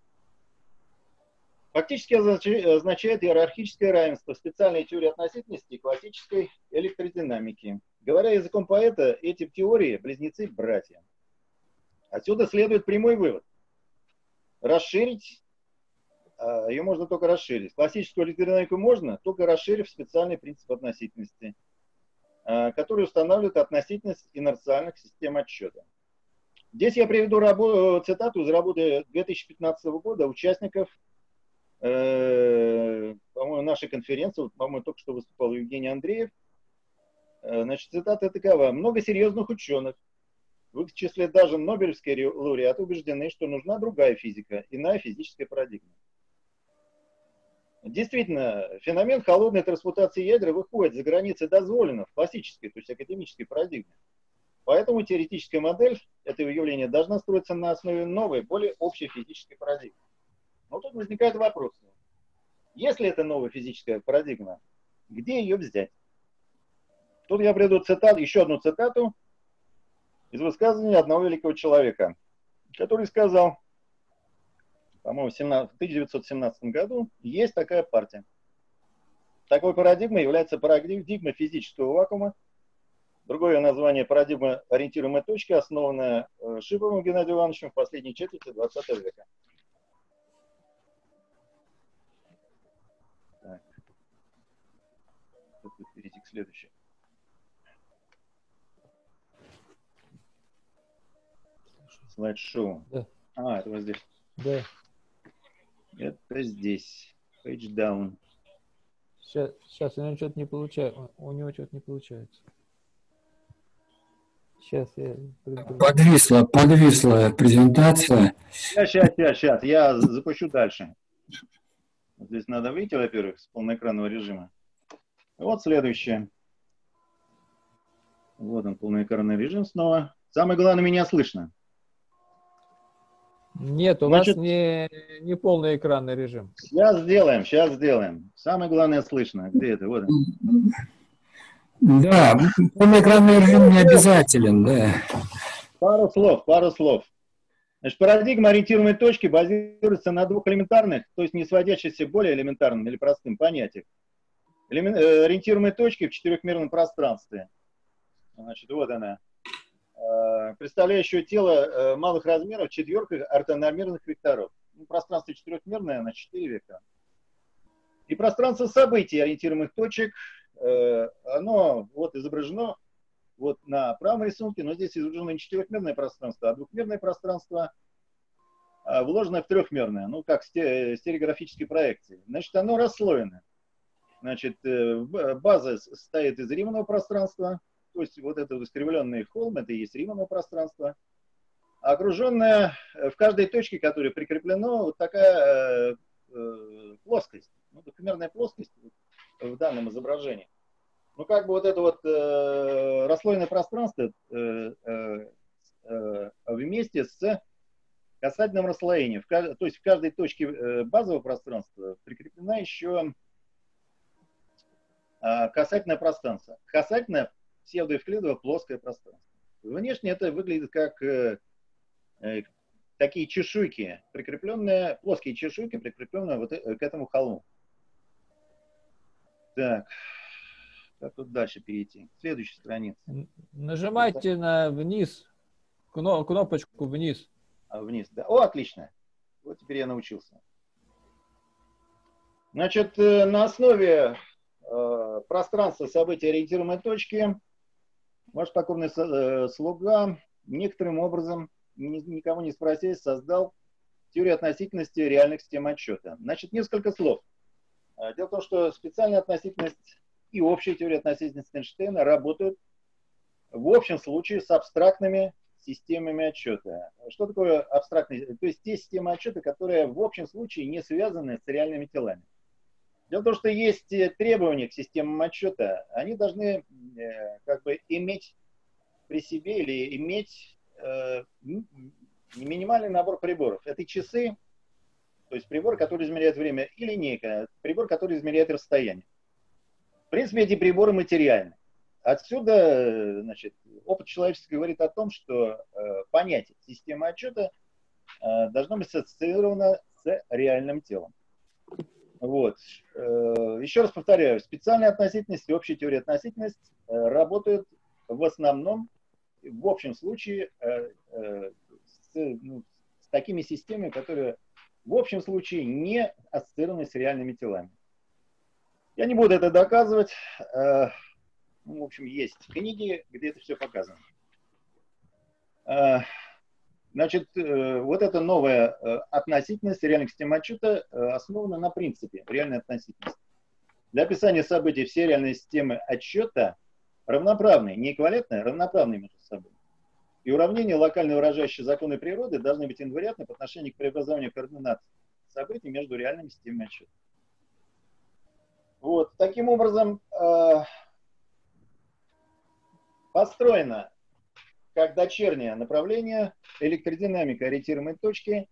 Фактически означает иерархическое равенство специальной теории относительности и классической электродинамики. Говоря языком поэта, эти теории близнецы-братья. Отсюда следует прямой вывод. Расширить ее можно только расширить. Классическую электродинамику можно, только расширив специальный принцип относительности, который устанавливает относительность инерциальных систем отсчета. Здесь я приведу цитату из работы 2015 года участников по-моему, нашей конференции, по-моему, только что выступал Евгений Андреев. Значит, цитата такова. Много серьезных ученых в их числе даже Нобелевские лауреаты, убеждены, что нужна другая физика, иная физическая парадигма. Действительно, феномен холодной трансмутации ядер выходит за границы дозволенного в классической, то есть академической парадигме. Поэтому теоретическая модель этого явления должна строиться на основе новой, более общей физической парадигмы. Но тут возникает вопрос. Если это новая физическая парадигма, где ее взять? Тут я приведу цитату, еще одну цитату из высказывания одного великого человека, который сказал, по-моему, в 1917 году, есть такая партия. Такой парадигмой является парадигма физического вакуума. Другое название — парадигма ориентируемой точки, основанная Шиповым Геннадием Ивановичем в последней четверти 20 века. Так. Перейти к следующему. Слайд-шоу. Да. Это вот здесь. Да. Это здесь. Page down. Сейчас у него что-то не получается. У него что-то не получается. Сейчас я... Подвисла презентация. Сейчас. Я запущу дальше. Здесь надо выйти, во-первых, с полноэкранного режима. Вот следующее. Вот он, полноэкранный режим снова. Самое главное, меня слышно. Нет, у вас не полный экранный режим. Сейчас сделаем. Самое главное слышно. Где это? Вот он. Да, полноэкранный режим не обязателен, да. Пару слов. Значит, парадигма ориентируемой точки базируется на двух элементарных, то есть не сводящихся к более элементарным или простым понятиях. Ориентируемой точки в четырехмерном пространстве. Значит, вот она. Представляющего тело малых размеров в четверках ортонормированных векторов. Пространство четырехмерное на 4 вектора. И пространство событий ориентируемых точек, оно вот изображено вот на правом рисунке, но здесь изображено не четырехмерное пространство, а двухмерное пространство, вложенное в трехмерное, ну как стереографической проекции. Значит, оно расслоено. Значит, база состоит из Риманового пространства, то есть вот это искривленный холм, это и есть Риманово пространство, окруженная в каждой точке, которая прикреплена, вот такая плоскость, двухмерная плоскость в данном изображении. Ну, как бы вот это вот расслоенное пространство вместе с касательным расслоением. То есть в каждой точке базового пространства прикреплена еще касательное пространство. Касательное псевдоевклидово плоское пространство. Внешне это выглядит как такие чешуйки, прикрепленные, плоские чешуйки, прикрепленные вот к этому холму. Так, как тут дальше перейти? Следующая страница. Нажимайте на вниз, кнопочку вниз. Вниз, да. О, отлично. Вот теперь я научился. Значит, на основе пространства событий ориентируемой точки ваш покорный слуга некоторым образом, никого не спросясь, создал теорию относительности реальных систем отсчета. Значит, несколько слов. Дело в том, что специальная относительность и общая теория относительности Эйнштейна работают в общем случае с абстрактными системами отсчета. Что такое абстрактные? То есть те системы отсчета, которые в общем случае не связаны с реальными телами. Дело в том, что есть требования к системам отсчета, они должны как бы иметь при себе или иметь минимальный набор приборов. Это часы, то есть прибор, который измеряет время, и линейка, прибор, который измеряет расстояние. В принципе, эти приборы материальны. Отсюда, значит, опыт человеческий говорит о том, что понятие системы отсчета должно быть ассоциировано с реальным телом. Вот. Еще раз повторяю, специальная относительность и общая теория относительности работают в основном, в общем случае, с такими системами, которые в общем случае не ассоциированы с реальными телами. Я не буду это доказывать. В общем, есть книги, где это все показано. Значит, вот эта новая относительность реальных систем отсчета основана на принципе реальной относительности. Для описания событий все реальные системы отсчета равноправные, не эквивалентные, равноправные между собой. И уравнения, локально выражающие законы природы, должны быть инвариантны по отношению к преобразованию координат событий между реальными системами отсчета. Вот. Таким образом, построено как дочернее направление электродинамика ориентируемой точки,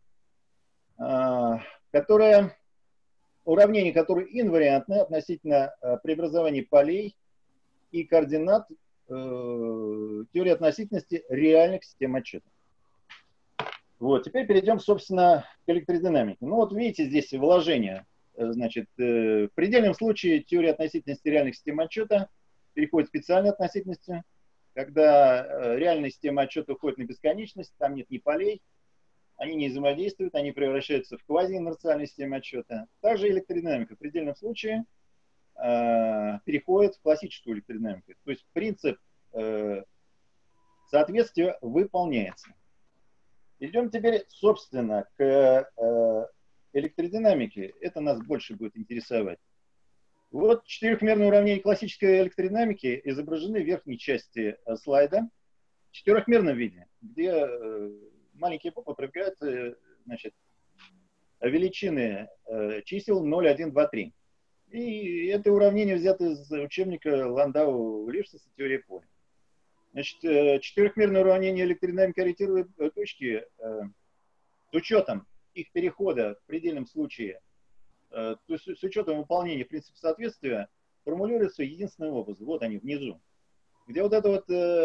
уравнение, которое инвариантно относительно преобразований полей и координат теории относительности реальных систем отчета. Вот, теперь перейдем, собственно, к электродинамике. Ну вот видите здесь вложение. Значит, в предельном случае теория относительности реальных систем отчета переходит к специальной относительности, когда реальная система отчета уходит на бесконечность, там нет ни полей, они не взаимодействуют, они превращаются в квазиинерциальные системы отчета. Также электродинамика в предельном случае переходит в классическую электродинамику. То есть принцип соответствия выполняется. Идем теперь, собственно, к электродинамике. Это нас больше будет интересовать. Вот четырехмерные уравнения классической электродинамики изображены в верхней части слайда в четырехмерном виде, где маленькие буквы пробегают, значит, величины чисел 0, 1, 2, 3. И это уравнение взято из учебника Ландау-Лившеса «Теория поля». Значит, четырехмерное уравнение электродинамики ориентируемой точки с учетом их перехода в предельном случае, то есть с учетом выполнения принципа соответствия, формулируется единственным образом. Вот они внизу. Где вот это вот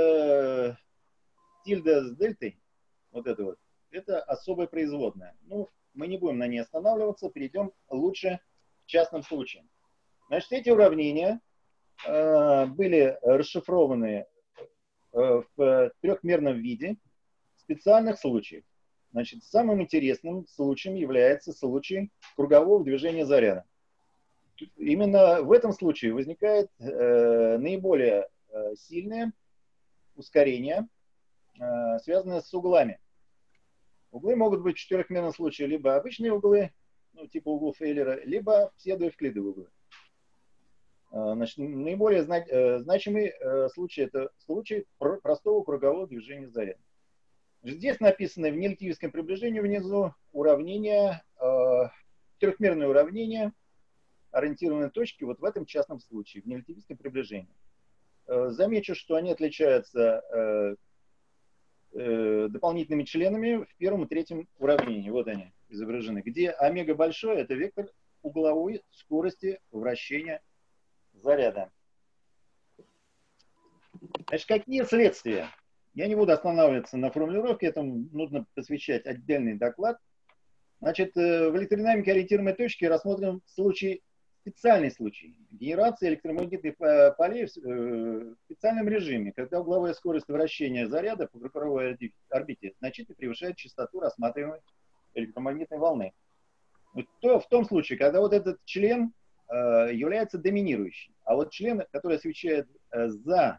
тильда с дельтой, вот это вот, это особая производная. Ну, мы не будем на ней останавливаться, перейдем лучше к частным случаям. Значит, эти уравнения были расшифрованы в трехмерном виде в специальных случаях. Значит, самым интересным случаем является случай кругового движения заряда. Именно в этом случае возникает наиболее сильное ускорение, связанное с углами. Углы могут быть в четырехмерном случае либо обычные углы, ну, типа углов Эйлера, либо псевдоэвклидовые углы. Значит, наиболее значимый случай – это случай простого кругового движения заряда. Здесь написано в нелятивистском приближении внизу уравнение, трехмерное уравнение ориентированной точки вот в этом частном случае, в нелятивистском приближении. Замечу, что они отличаются дополнительными членами в первом и третьем уравнении. Вот они изображены. Где омега большой – это вектор угловой скорости вращения заряда. Значит, какие следствия? Я не буду останавливаться на формулировке, этому нужно посвящать отдельный доклад. Значит, в электродинамике ориентируемой точки рассмотрим специальный случай генерации электромагнитных полей в специальном режиме, когда угловая скорость вращения заряда по круговой орбите значительно превышает частоту рассматриваемой электромагнитной волны. То в том случае, когда вот этот член является доминирующим, а вот член, который отвечает за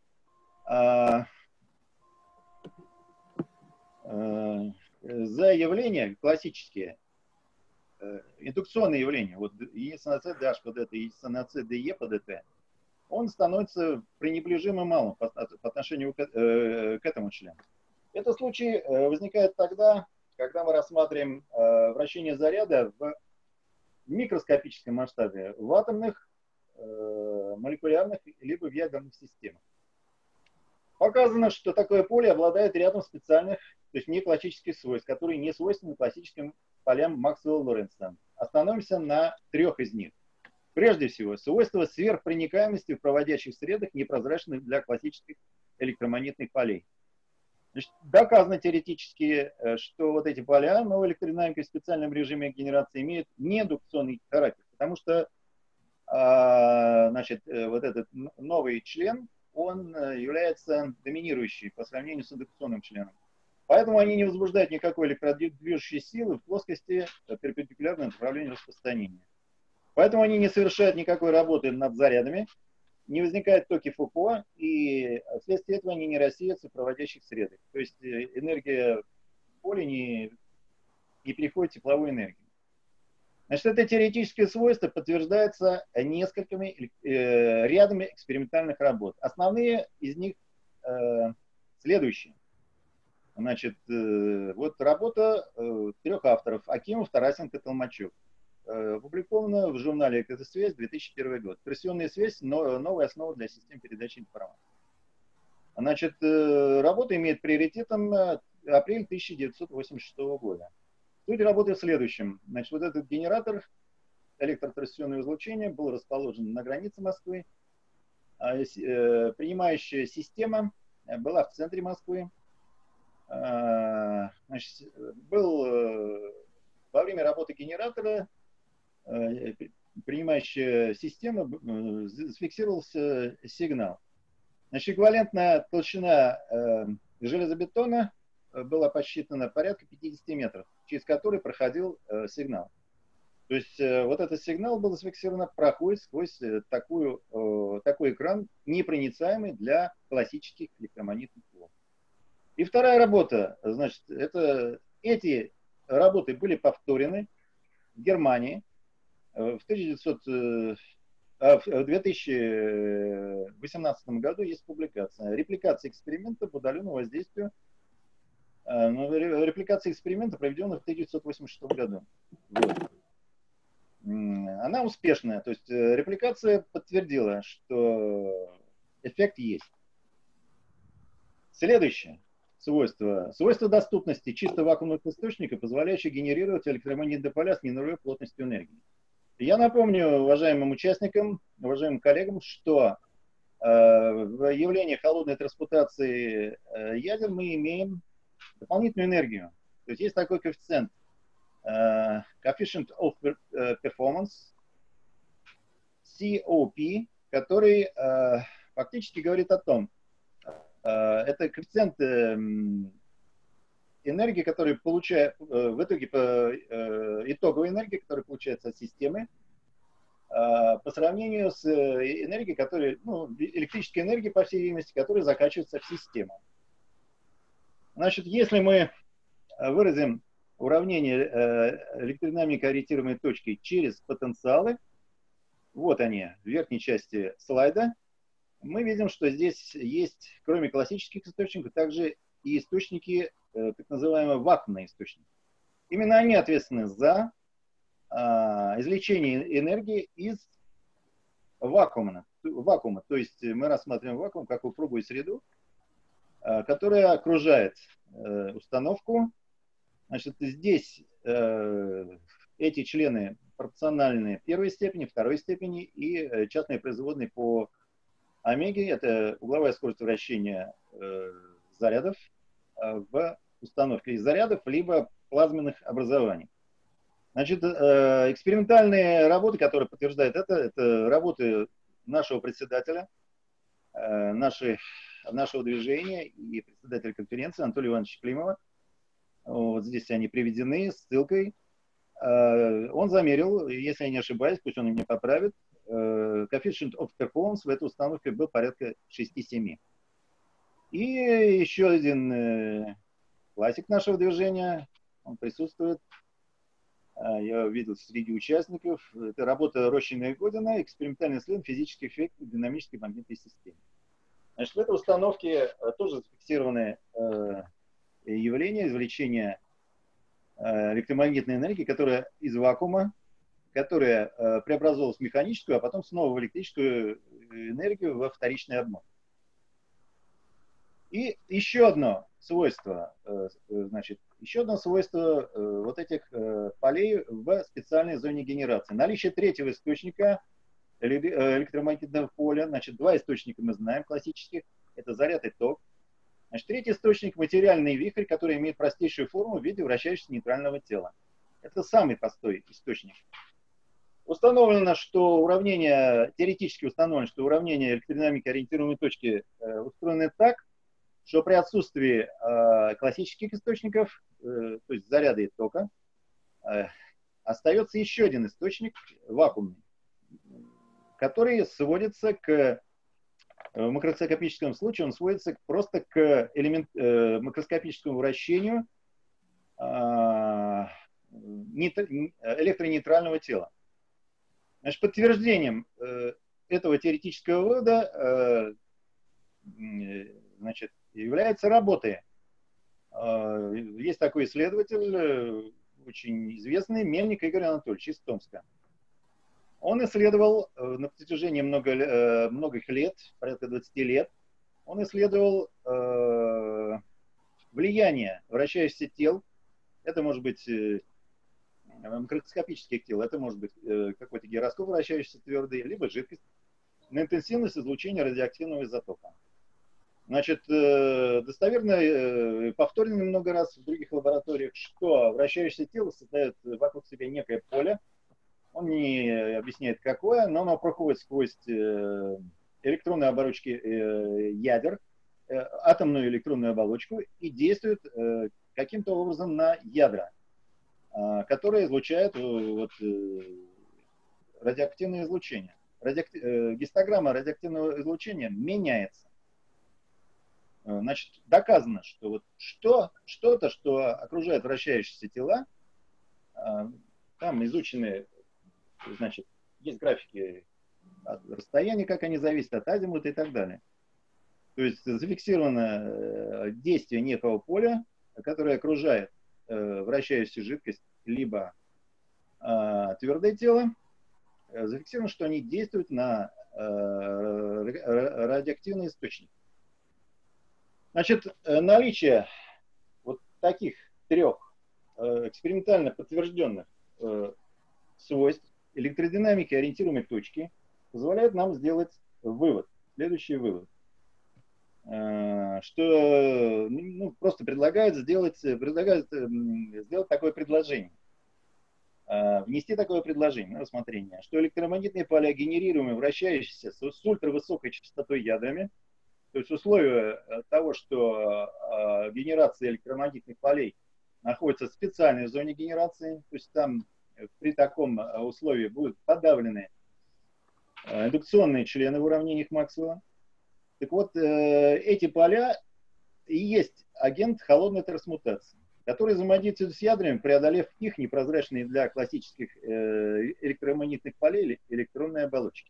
явления классические, индукционные явления, вот единица на c dH по dt, единица на c de по dt, он становится пренебрежимо малым по отношению к этому члену. Этот случай возникает тогда, когда мы рассматриваем вращение заряда в микроскопическом масштабе, в атомных, молекулярных либо в ядерных системах. Показано, что такое поле обладает рядом специальных, то есть неклассических свойств, которые не свойственны классическим полям Максвелла-Лоренца. Остановимся на трех из них. Прежде всего, свойства сверхпроникаемости в проводящих средах, непрозрачных для классических электромагнитных полей. Значит, доказано теоретически, что вот эти поля новой электродинамики в специальном режиме генерации имеют неиндукционный характер, потому что значит, вот этот новый член, он является доминирующим по сравнению с индукционным членом. Поэтому они не возбуждают никакой электродвижущей силы в плоскости перпендикулярного направления распространения. Поэтому они не совершают никакой работы над зарядами, не возникают токи Фуко, и вследствие этого они не рассеются в проводящих средах. То есть энергия поля не переходит в тепловую энергию. Значит, это теоретическое свойство подтверждается несколькими рядами экспериментальных работ. Основные из них следующие. Значит, вот работа 3 авторов: Акимов, Тарасенко, Толмачев. Опубликована в журнале «Экосвязь», 2001 год. Торсионная связь – новая основа для систем передачи информации. Значит, работа имеет приоритетом апрель 1986 года. Суть работы в следующем. Значит, вот этот генератор электроторсионного излучения был расположен на границе Москвы. Принимающая система была в центре Москвы. Значит, во время работы генератора принимающая система зафиксировался сигнал. Значит, эквивалентная толщина железобетона была посчитана порядка 50 метров, через который проходил сигнал. То есть вот этот сигнал был зафиксирован, проходит сквозь такой экран, непроницаемый для классических электромагнитных волн. И вторая работа, значит, эти работы были повторены в Германии в 2018 году. Есть публикация. Репликация эксперимента по удаленному воздействию. Репликация эксперимента проведена в 1986 году. Вот. Она успешная. То есть репликация подтвердила, что эффект есть. Следующее свойство. Свойство доступности чисто вакуумных источников, позволяющих генерировать электромагнитные поля с ненулевой плотностью энергии. Я напомню уважаемым участникам, уважаемым коллегам, что в явлении холодной трансмутации ядер мы имеем дополнительную энергию. То есть есть такой коэффициент Coefficient of Performance, COP, который фактически говорит о том, это коэффициент энергии, который получает в итоге итоговой энергии, которая получается от системы, по сравнению с энергией, которая, электрической энергией, по всей видимости, которая закачивается в систему. Значит, если мы выразим уравнение электродинамики ориентируемой точки через потенциалы, вот они, в верхней части слайда, мы видим, что здесь есть, кроме классических источников, также и источники, так называемые вакуумные источники. Именно они ответственны за извлечение энергии из вакуума. То есть мы рассматриваем вакуум как упругую среду, которая окружает установку. Значит, здесь эти члены пропорциональны первой степени, второй степени и частные производные по омеге. Это угловая скорость вращения зарядов в установке из зарядов либо плазменных образований. Значит, экспериментальные работы, которые подтверждают это работы нашего председателя, нашего движения и председателя конференции Анатолия Ивановича Климова. Вот здесь они приведены с ссылкой. Он замерил, если я не ошибаюсь, пусть он меня поправит, coefficient of performance в этой установке был порядка 6-7. И еще один классик нашего движения, он присутствует, я видел среди участников, это работа Рощина и Година, экспериментальный исследование физических эффектов динамической магнитной системы. Значит, в этой установке тоже зафиксированы явления извлечения электромагнитной энергии, которая из вакуума, которая преобразовалась в механическую, а потом снова в электрическую энергию во вторичный обман. И еще одно свойство, вот этих полей в специальной зоне генерации. Наличие третьего источника электромагнитного поля, значит, два источника мы знаем классических, это заряд и ток. Значит, третий источник – материальный вихрь, который имеет простейшую форму в виде вращающегося нейтрального тела. Это самый простой источник. Теоретически установлено, что уравнение электродинамики ориентируемой точки устроены так, что при отсутствии классических источников, то есть заряда и тока, остается еще один источник, вакуумный, который сводится к, в макроскопическом случае, он сводится просто к макроскопическому вращению электронейтрального тела. Значит, подтверждением этого теоретического вывода являются работы Есть такой исследователь, очень известный, Мельник Игорь Анатольевич из Томска. Он исследовал на протяжении многих лет, порядка 20 лет, он исследовал влияние вращающихся тел, это может быть макроскопических тел, это может быть какой-то гироскоп вращающийся твердый, либо жидкость, на интенсивность излучения радиоактивного изотопа. Значит, достоверно повторено много раз в других лабораториях, что вращающееся тело создает вокруг себя некое поле. Он не объясняет, какое, но оно проходит сквозь электронные оболочки ядер, атомную электронную оболочку и действует каким-то образом на ядра, которые излучают радиоактивное излучение. Гистограмма радиоактивного излучения меняется. Значит, доказано, что вот что-то, что окружает вращающиеся тела, там изучены, значит, есть графики от расстояния, как они зависят от азимута и так далее. То есть зафиксировано действие некого поля, которое окружает вращающуюся жидкость, либо твердое тело. Зафиксировано, что они действуют на радиоактивный источник. Значит, наличие вот таких трех экспериментально подтвержденных свойств электродинамики ориентируемой точки позволяет нам сделать вывод, следующий вывод, что просто предлагают сделать такое предложение, внести такое предложение на рассмотрение, что электромагнитные поля, генерируемые вращающиеся с ультравысокой частотой ядрами, то есть условия того, что генерация электромагнитных полей находится в специальной зоне генерации, то есть там при таком условии будут подавлены индукционные члены в уравнениях Максвелла. Так вот, эти поля и есть агент холодной трансмутации, который взаимодействует с ядрами, преодолев их непрозрачные для классических электромагнитных полей электронные оболочки.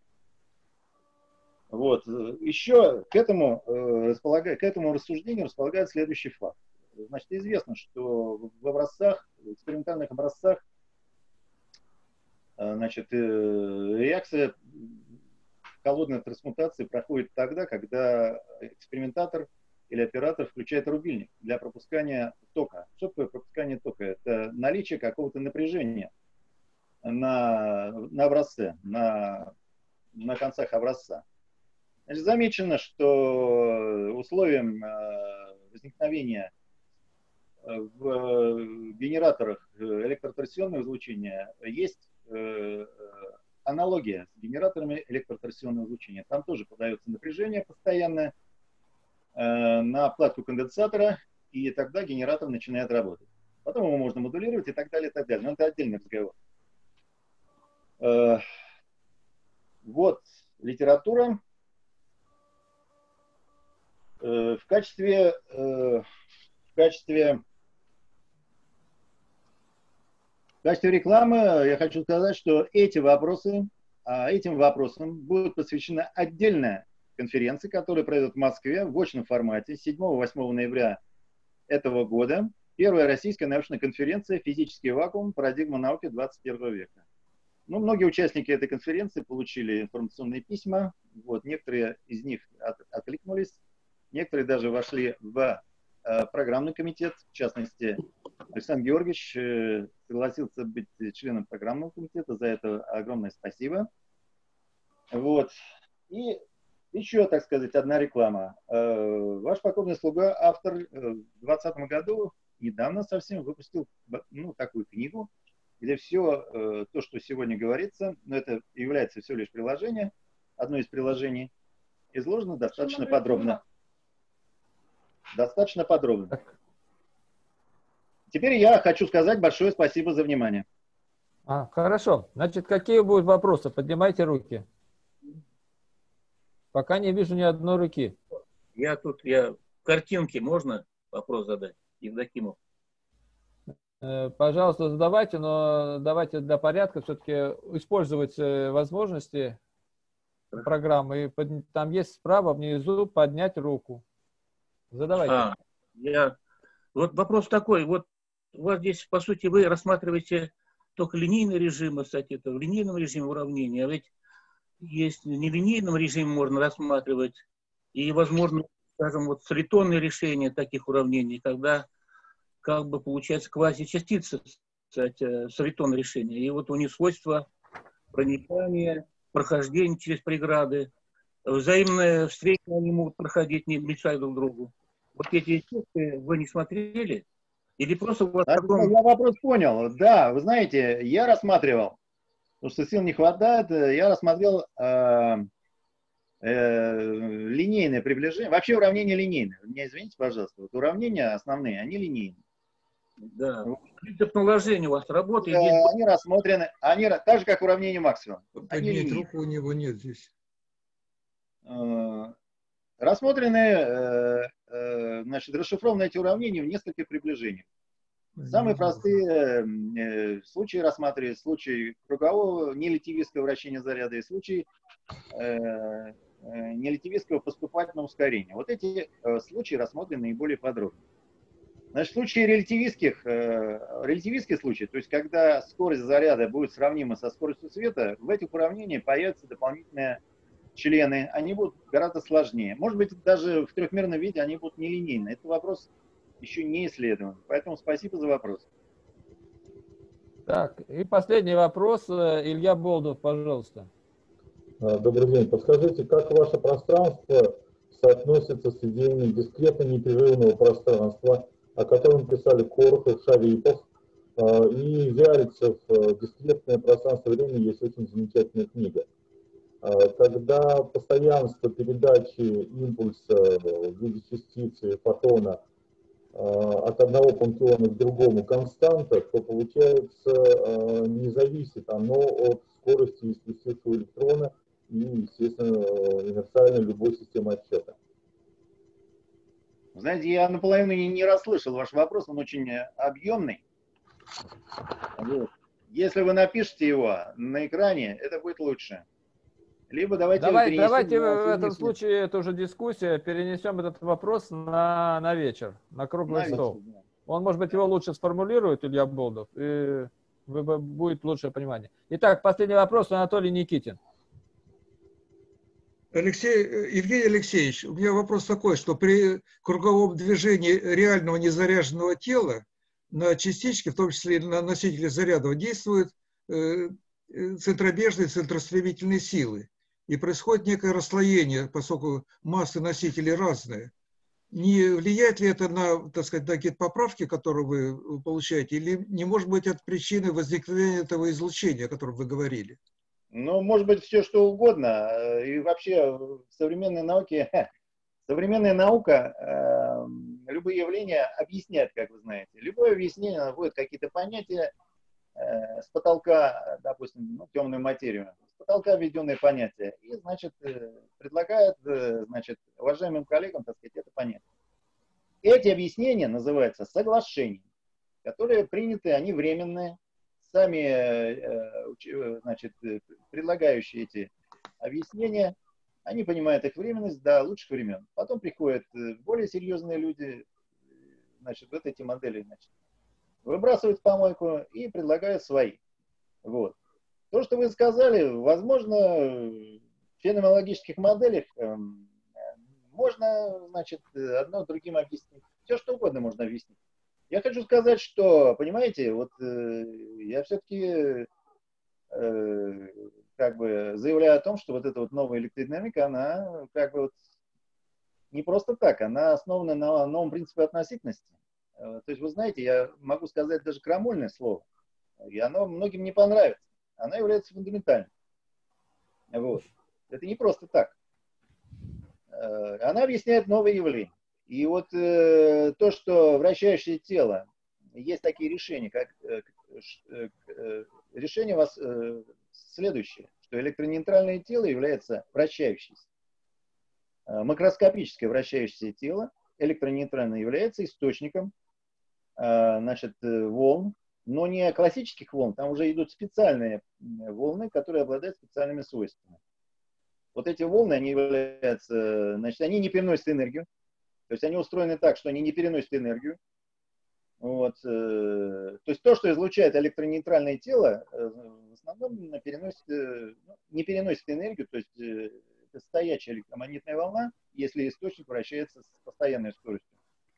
Вот. Еще к этому рассуждению располагает следующий факт. Значит, известно, что в образцах, в экспериментальных образцах, значит, реакция холодной трансмутации проходит тогда, когда экспериментатор или оператор включает рубильник для пропускания тока. Что такое пропускание тока? Это наличие какого-то напряжения на образце, на концах образца. Значит, замечено, что условием возникновения в генераторах электроторсионного излучения есть аналогия с генераторами электроторсионного излучения. Там тоже подается напряжение постоянное на платку конденсатора, и тогда генератор начинает работать. Потом его можно модулировать и так далее, и так далее. Но это отдельный разговор. Вот литература. В качестве рекламы я хочу сказать, что этим вопросам будет посвящена отдельная конференция, которая пройдет в Москве в очном формате 7-8 ноября этого года. Первая российская научная конференция «Физический вакуум. Парадигма науки 21 века». Ну, многие участники этой конференции получили информационные письма. Вот, некоторые из них откликнулись, некоторые даже вошли в программный комитет. В частности, Александр Георгиевич согласился быть членом программного комитета. За это огромное спасибо. Вот. И еще, так сказать, одна реклама. Ваш покорный слуга, автор, в 2020 году, недавно совсем, выпустил такую книгу, где все то, что сегодня говорится, но это является всего лишь приложение, одно из приложений, изложено достаточно подробно. Достаточно подробно. Теперь я хочу сказать большое спасибо за внимание. Хорошо. Значит, какие будут вопросы? Поднимайте руки. Пока не вижу ни одной руки. Я картинки, можно вопрос задать? Евдокимов. Пожалуйста, задавайте, но давайте для порядка все-таки использовать возможности программы. И там есть справа внизу поднять руку. Задавайте. Я Вот вопрос такой, вот у вас здесь, по сути, вы рассматриваете только линейный режим, кстати, это в линейном режиме уравнения, а ведь есть в нелинейном режиме можно рассматривать, и, возможно, скажем, вот солитонные решения таких уравнений, когда как бы получается квазичастицы, кстати, солитонные решения, и вот у них свойства проникания, прохождения через преграды, взаимные встречи они могут проходить, не мешая друг другу. Вот эти эффекты вы не смотрели? Или просто у вас таком... Я вопрос понял. Да, вы знаете, я рассматривал, потому что сил не хватает, я рассмотрел линейное приближение. Вообще уравнения линейные. Вы меня извините, пожалуйста. Вот уравнения основные, они линейные. Да. Принцип наложения у вас работает. Они рассмотрены, они так же, как уравнение Максвелла. Поднять руку у него нет здесь. Рассмотрены, значит, расшифрованы эти уравнения в нескольких приближениях. Самые простые случаи рассматривают случай кругового нелитивистского вращения заряда и случай нелитивистского поступательного ускорения. Вот эти случаи рассмотрены наиболее подробно. Значит, в случае релятивистских случаев, то есть когда скорость заряда будет сравнима со скоростью света, в этих уравнениях появятся дополнительные члены, они будут гораздо сложнее. Может быть, даже в трехмерном виде они будут нелинейны. Это вопрос еще не исследован. Поэтому спасибо за вопрос. Так, и последний вопрос. Илья Болдов, пожалуйста. Добрый день. Подскажите, как ваше пространство соотносится с идеями дискретно-непрерывного пространства, о котором писали Корохов, Шарипов и Вярицев? «Дискретное пространство времени» есть очень замечательная книга. Когда постоянство передачи импульса в виде частицы, фотона от одного пантеона к другому константа, то получается не зависит оно от скорости естественного электрона и, естественно, инерциальной любой системы отсчета. Знаете, я наполовину не расслышал ваш вопрос, он очень объемный. Вот. Если вы напишите его на экране, это будет лучше. Либо давайте в этом случае, это уже дискуссия, перенесем этот вопрос на вечер, на круглый стол. Да. Он, может быть, его лучше сформулирует, Илья Болдов, и будет лучшее понимание. Итак, последний вопрос, Анатолий Никитин. Евгений Алексеевич, у меня вопрос такой, что при круговом движении реального незаряженного тела на частички, в том числе и на носители заряда, действуют центробежные, центростремительные силы. И происходит некое расслоение, поскольку массы носителей разные. Не влияет ли это на, так сказать, на какие-то поправки, которые вы получаете, или не может быть это причиной возникновения этого излучения, о котором вы говорили? Ну, может быть, все что угодно. И вообще в современной науке, современная наука любые явления объясняет, как вы знаете. Любое объяснение наводит какие-то понятия с потолка, допустим, темную материю, с потолка введенные понятия, и, значит, предлагает, значит, уважаемым коллегам, так сказать, это понятие. Эти объяснения называются соглашения, которые приняты, они временные, сами, значит, предлагающие эти объяснения, они понимают их временность до лучших времен. Потом приходят более серьезные люди, значит, вот эти модели, значит, выбрасывают в помойку и предлагают свои. Вот. То, что вы сказали, возможно, в феноменологических моделях можно, значит, одно другим объяснить. Все, что угодно можно объяснить. Я хочу сказать, что, понимаете, вот я все-таки как бы заявляю о том, что вот эта вот новая электродинамика, она как бы вот не просто так, она основана на новом принципе относительности. То есть, вы знаете, я могу сказать даже крамольное слово, и оно многим не понравится. Она является фундаментальной. Вот. Это не просто так. Она объясняет новые явления. И вот то, что вращающее тело, есть такие решения, как решение у вас следующее, что электронейтральное тело является вращающимся. Макроскопическое вращающееся тело электронейтрально является источником, значит, волн, но не классических волн, там уже идут специальные волны, которые обладают специальными свойствами. Вот эти волны, они являются, значит, они не переносят энергию, то есть они устроены так, что они не переносят энергию, Вот, то есть то, что излучает электронейтральное тело, в основном не переносит энергию, то есть это стоячая электромагнитная волна, если источник вращается с постоянной скоростью,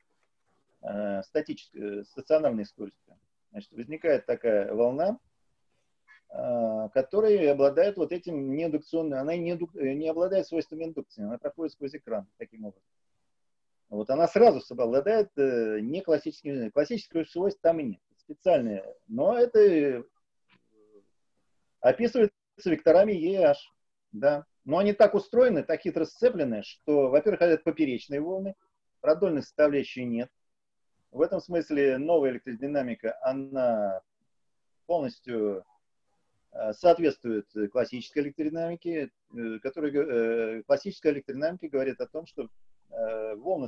стационарной скоростью. Значит, возникает такая волна, которая обладает вот этим неиндукционным, она не обладает свойствами индукции, она проходит сквозь экран таким образом. Вот она сразу обладает не классического свойства там и нет, специальное, но это описывается векторами EH, да. Но они так устроены, так хитро сцеплены, что, во-первых, это поперечные волны, продольной составляющей нет. В этом смысле новая электродинамика, она полностью соответствует классической электродинамике, классическая электродинамика говорит о том, что волны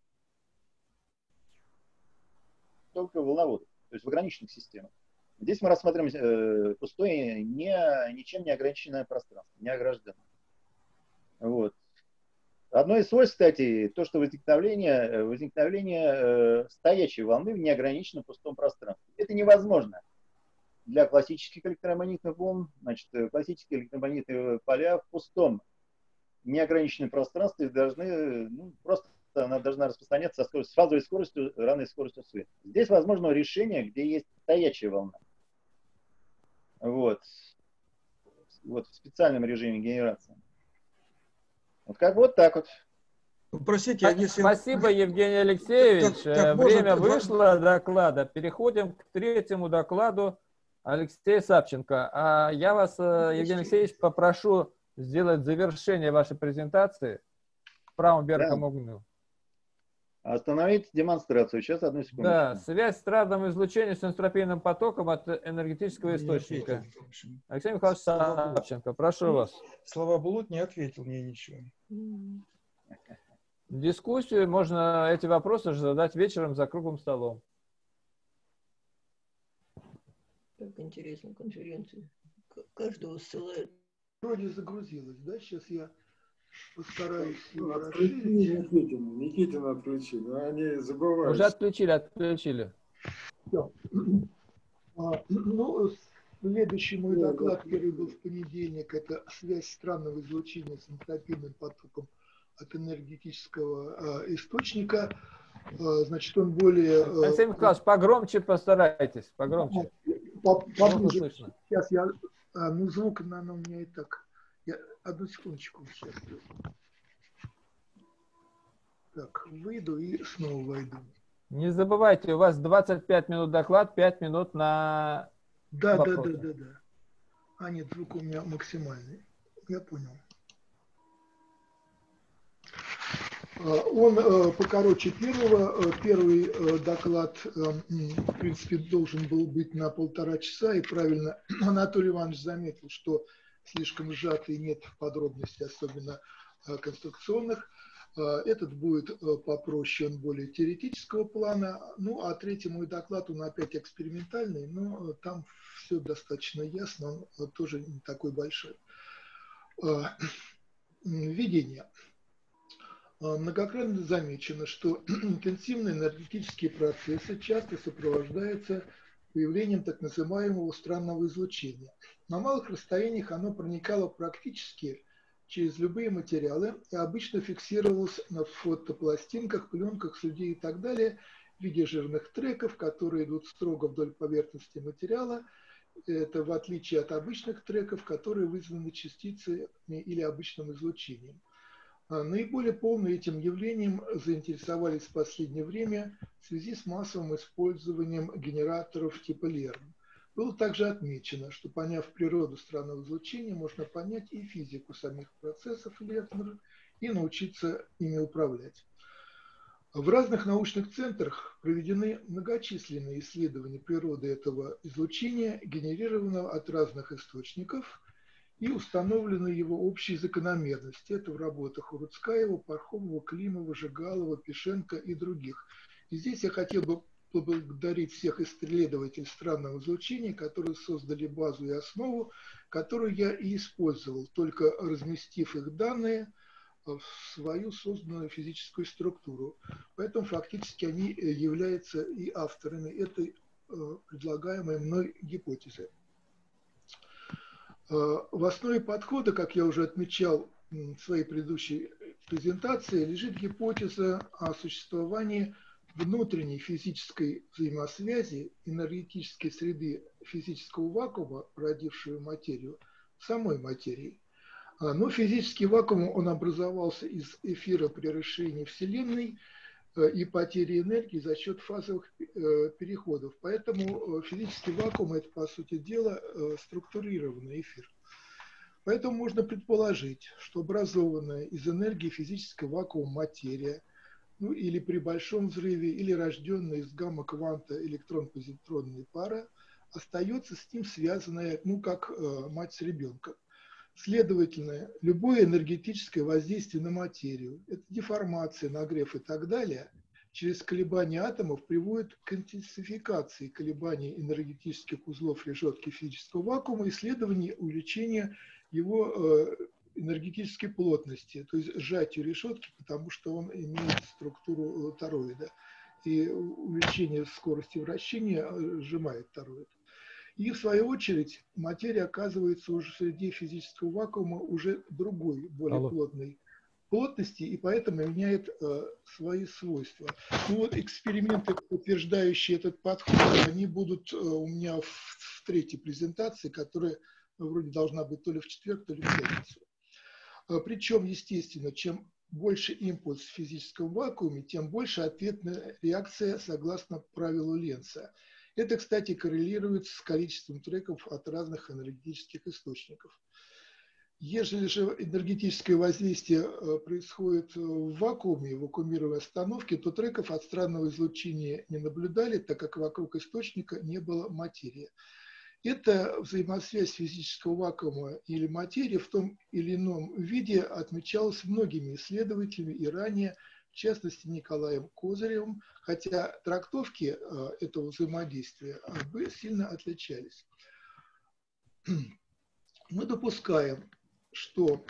только волноводы, то есть в ограниченных системах. Здесь мы рассматриваем пустое, ничем не ограниченное пространство, не огражденное. Вот. Одно из свойств, кстати, то, что возникновение стоячей волны в неограниченном пустом пространстве. Это невозможно для классических электромагнитных волн. Значит, классические электромагнитные поля в пустом неограниченном пространстве должны, она должна распространяться с фазовой скоростью, равной скоростью света. Здесь возможно решение, где есть стоячая волна. Вот в специальном режиме генерации. Вот так вот. Простите, если... Спасибо, Евгений Алексеевич. Время вышло доклада. Переходим к третьему докладу Алексея Савченко. А я вас, Евгений Алексеевич, попрошу сделать завершение вашей презентации в правом верхнем углу. Остановить демонстрацию. Сейчас, одну секунду. Да, связь с радиовым излучением с энтропийным потоком от энергетического источника. Алексей Михайлович Савченко, прошу вас. Слава Булут не ответил мне ничего. Дискуссию можно эти вопросы же задать вечером за круглым столом. Как интересно, конференция. Каждого ссылает. Вроде загрузилась, да? Сейчас я постараюсь его расширить. Никитина отключили, они забывают. Уже отключили. Следующий мой доклад, который был в понедельник, это связь странного излучения с энтропийным потоком от энергетического источника. Значит, он более... Алексей Михайлович, погромче постарайтесь, погромче. Поближе. Сейчас я... звук, наверное, у меня и так... Одну секундочку. Сейчас. Так, выйду и снова войду. Не забывайте, у вас 25 минут доклад, 5 минут на... Да. А нет, звук у меня максимальный. Я понял. Он покороче первого. Первый доклад, в принципе, должен был быть на 1,5 часа. И правильно Анатолий Иванович заметил, что слишком сжатый, нет подробностей, особенно конструкционных. Этот будет попроще, он более теоретического плана. Ну, а третий мой доклад, он опять экспериментальный, но там все достаточно ясно, он тоже не такой большой. Введение. Многократно замечено, что интенсивные энергетические процессы часто сопровождаются появлением так называемого странного излучения. На малых расстояниях оно проникало практически через любые материалы и обычно фиксировалось на фотопластинках, пленках, слюде и так далее в виде жирных треков, которые идут строго вдоль поверхности материала. Это в отличие от обычных треков, которые вызваны частицами или обычным излучением. Наиболее полно этим явлением заинтересовались в последнее время в связи с массовым использованием генераторов типа ЛЕРН. Было также отмечено, что, поняв природу странного излучения, можно понять и физику самих процессов ЛЕРН и научиться ими управлять. В разных научных центрах проведены многочисленные исследования природы этого излучения, генерированного от разных источников, и установлены его общие закономерности. Это в работах Уруцкаева, Пархомова, Климова, Жигалова, Пишенко и других. И здесь я хотел бы поблагодарить всех исследователей странного излучения, которые создали базу и основу, которую я и использовал, только разместив их данные в свою созданную физическую структуру. Поэтому фактически они являются и авторами этой предлагаемой мной гипотезы. В основе подхода, как я уже отмечал в своей предыдущей презентации, лежит гипотеза о существовании внутренней физической взаимосвязи энергетической среды физического вакуума, породившего материю, самой материи. Но физический вакуум, он образовался из эфира при расширении Вселенной и потери энергии за счет фазовых переходов. Поэтому физический вакуум – это, по сути дела, структурированный эфир. Поэтому можно предположить, что образованная из энергии физического вакуума материя, ну или при большом взрыве, или рожденная из гамма-кванта электрон-позитронная пара, остается с ним связанная, ну как мать с ребенком. Следовательно, любое энергетическое воздействие на материю, это деформация, нагрев и так далее, через колебания атомов приводит к интенсификации колебаний энергетических узлов решетки физического вакуума и, следовательно, увеличения его энергетической плотности, то есть сжатию решетки, потому что он имеет структуру тороида. И увеличение скорости вращения сжимает тороид. И, в свою очередь, материя оказывается уже в среде физического вакуума уже другой, более плотной плотности, и поэтому меняет свои свойства. Ну вот эксперименты, подтверждающие этот подход, они будут у меня в третьей презентации, которая вроде должна быть то ли в четверг, то ли в пятницу. Причем, естественно, чем больше импульс в физическом вакууме, тем больше ответная реакция согласно правилу Ленца. Это, кстати, коррелирует с количеством треков от разных энергетических источников. Ежели же энергетическое воздействие происходит в вакууме, в вакуумированной остановке, то треков от странного излучения не наблюдали, так как вокруг источника не было материи. Эта взаимосвязь физического вакуума или материи в том или ином виде отмечалась многими исследователями и ранее, в частности Николаем Козыревым, хотя трактовки этого взаимодействия сильно отличались. Мы допускаем, что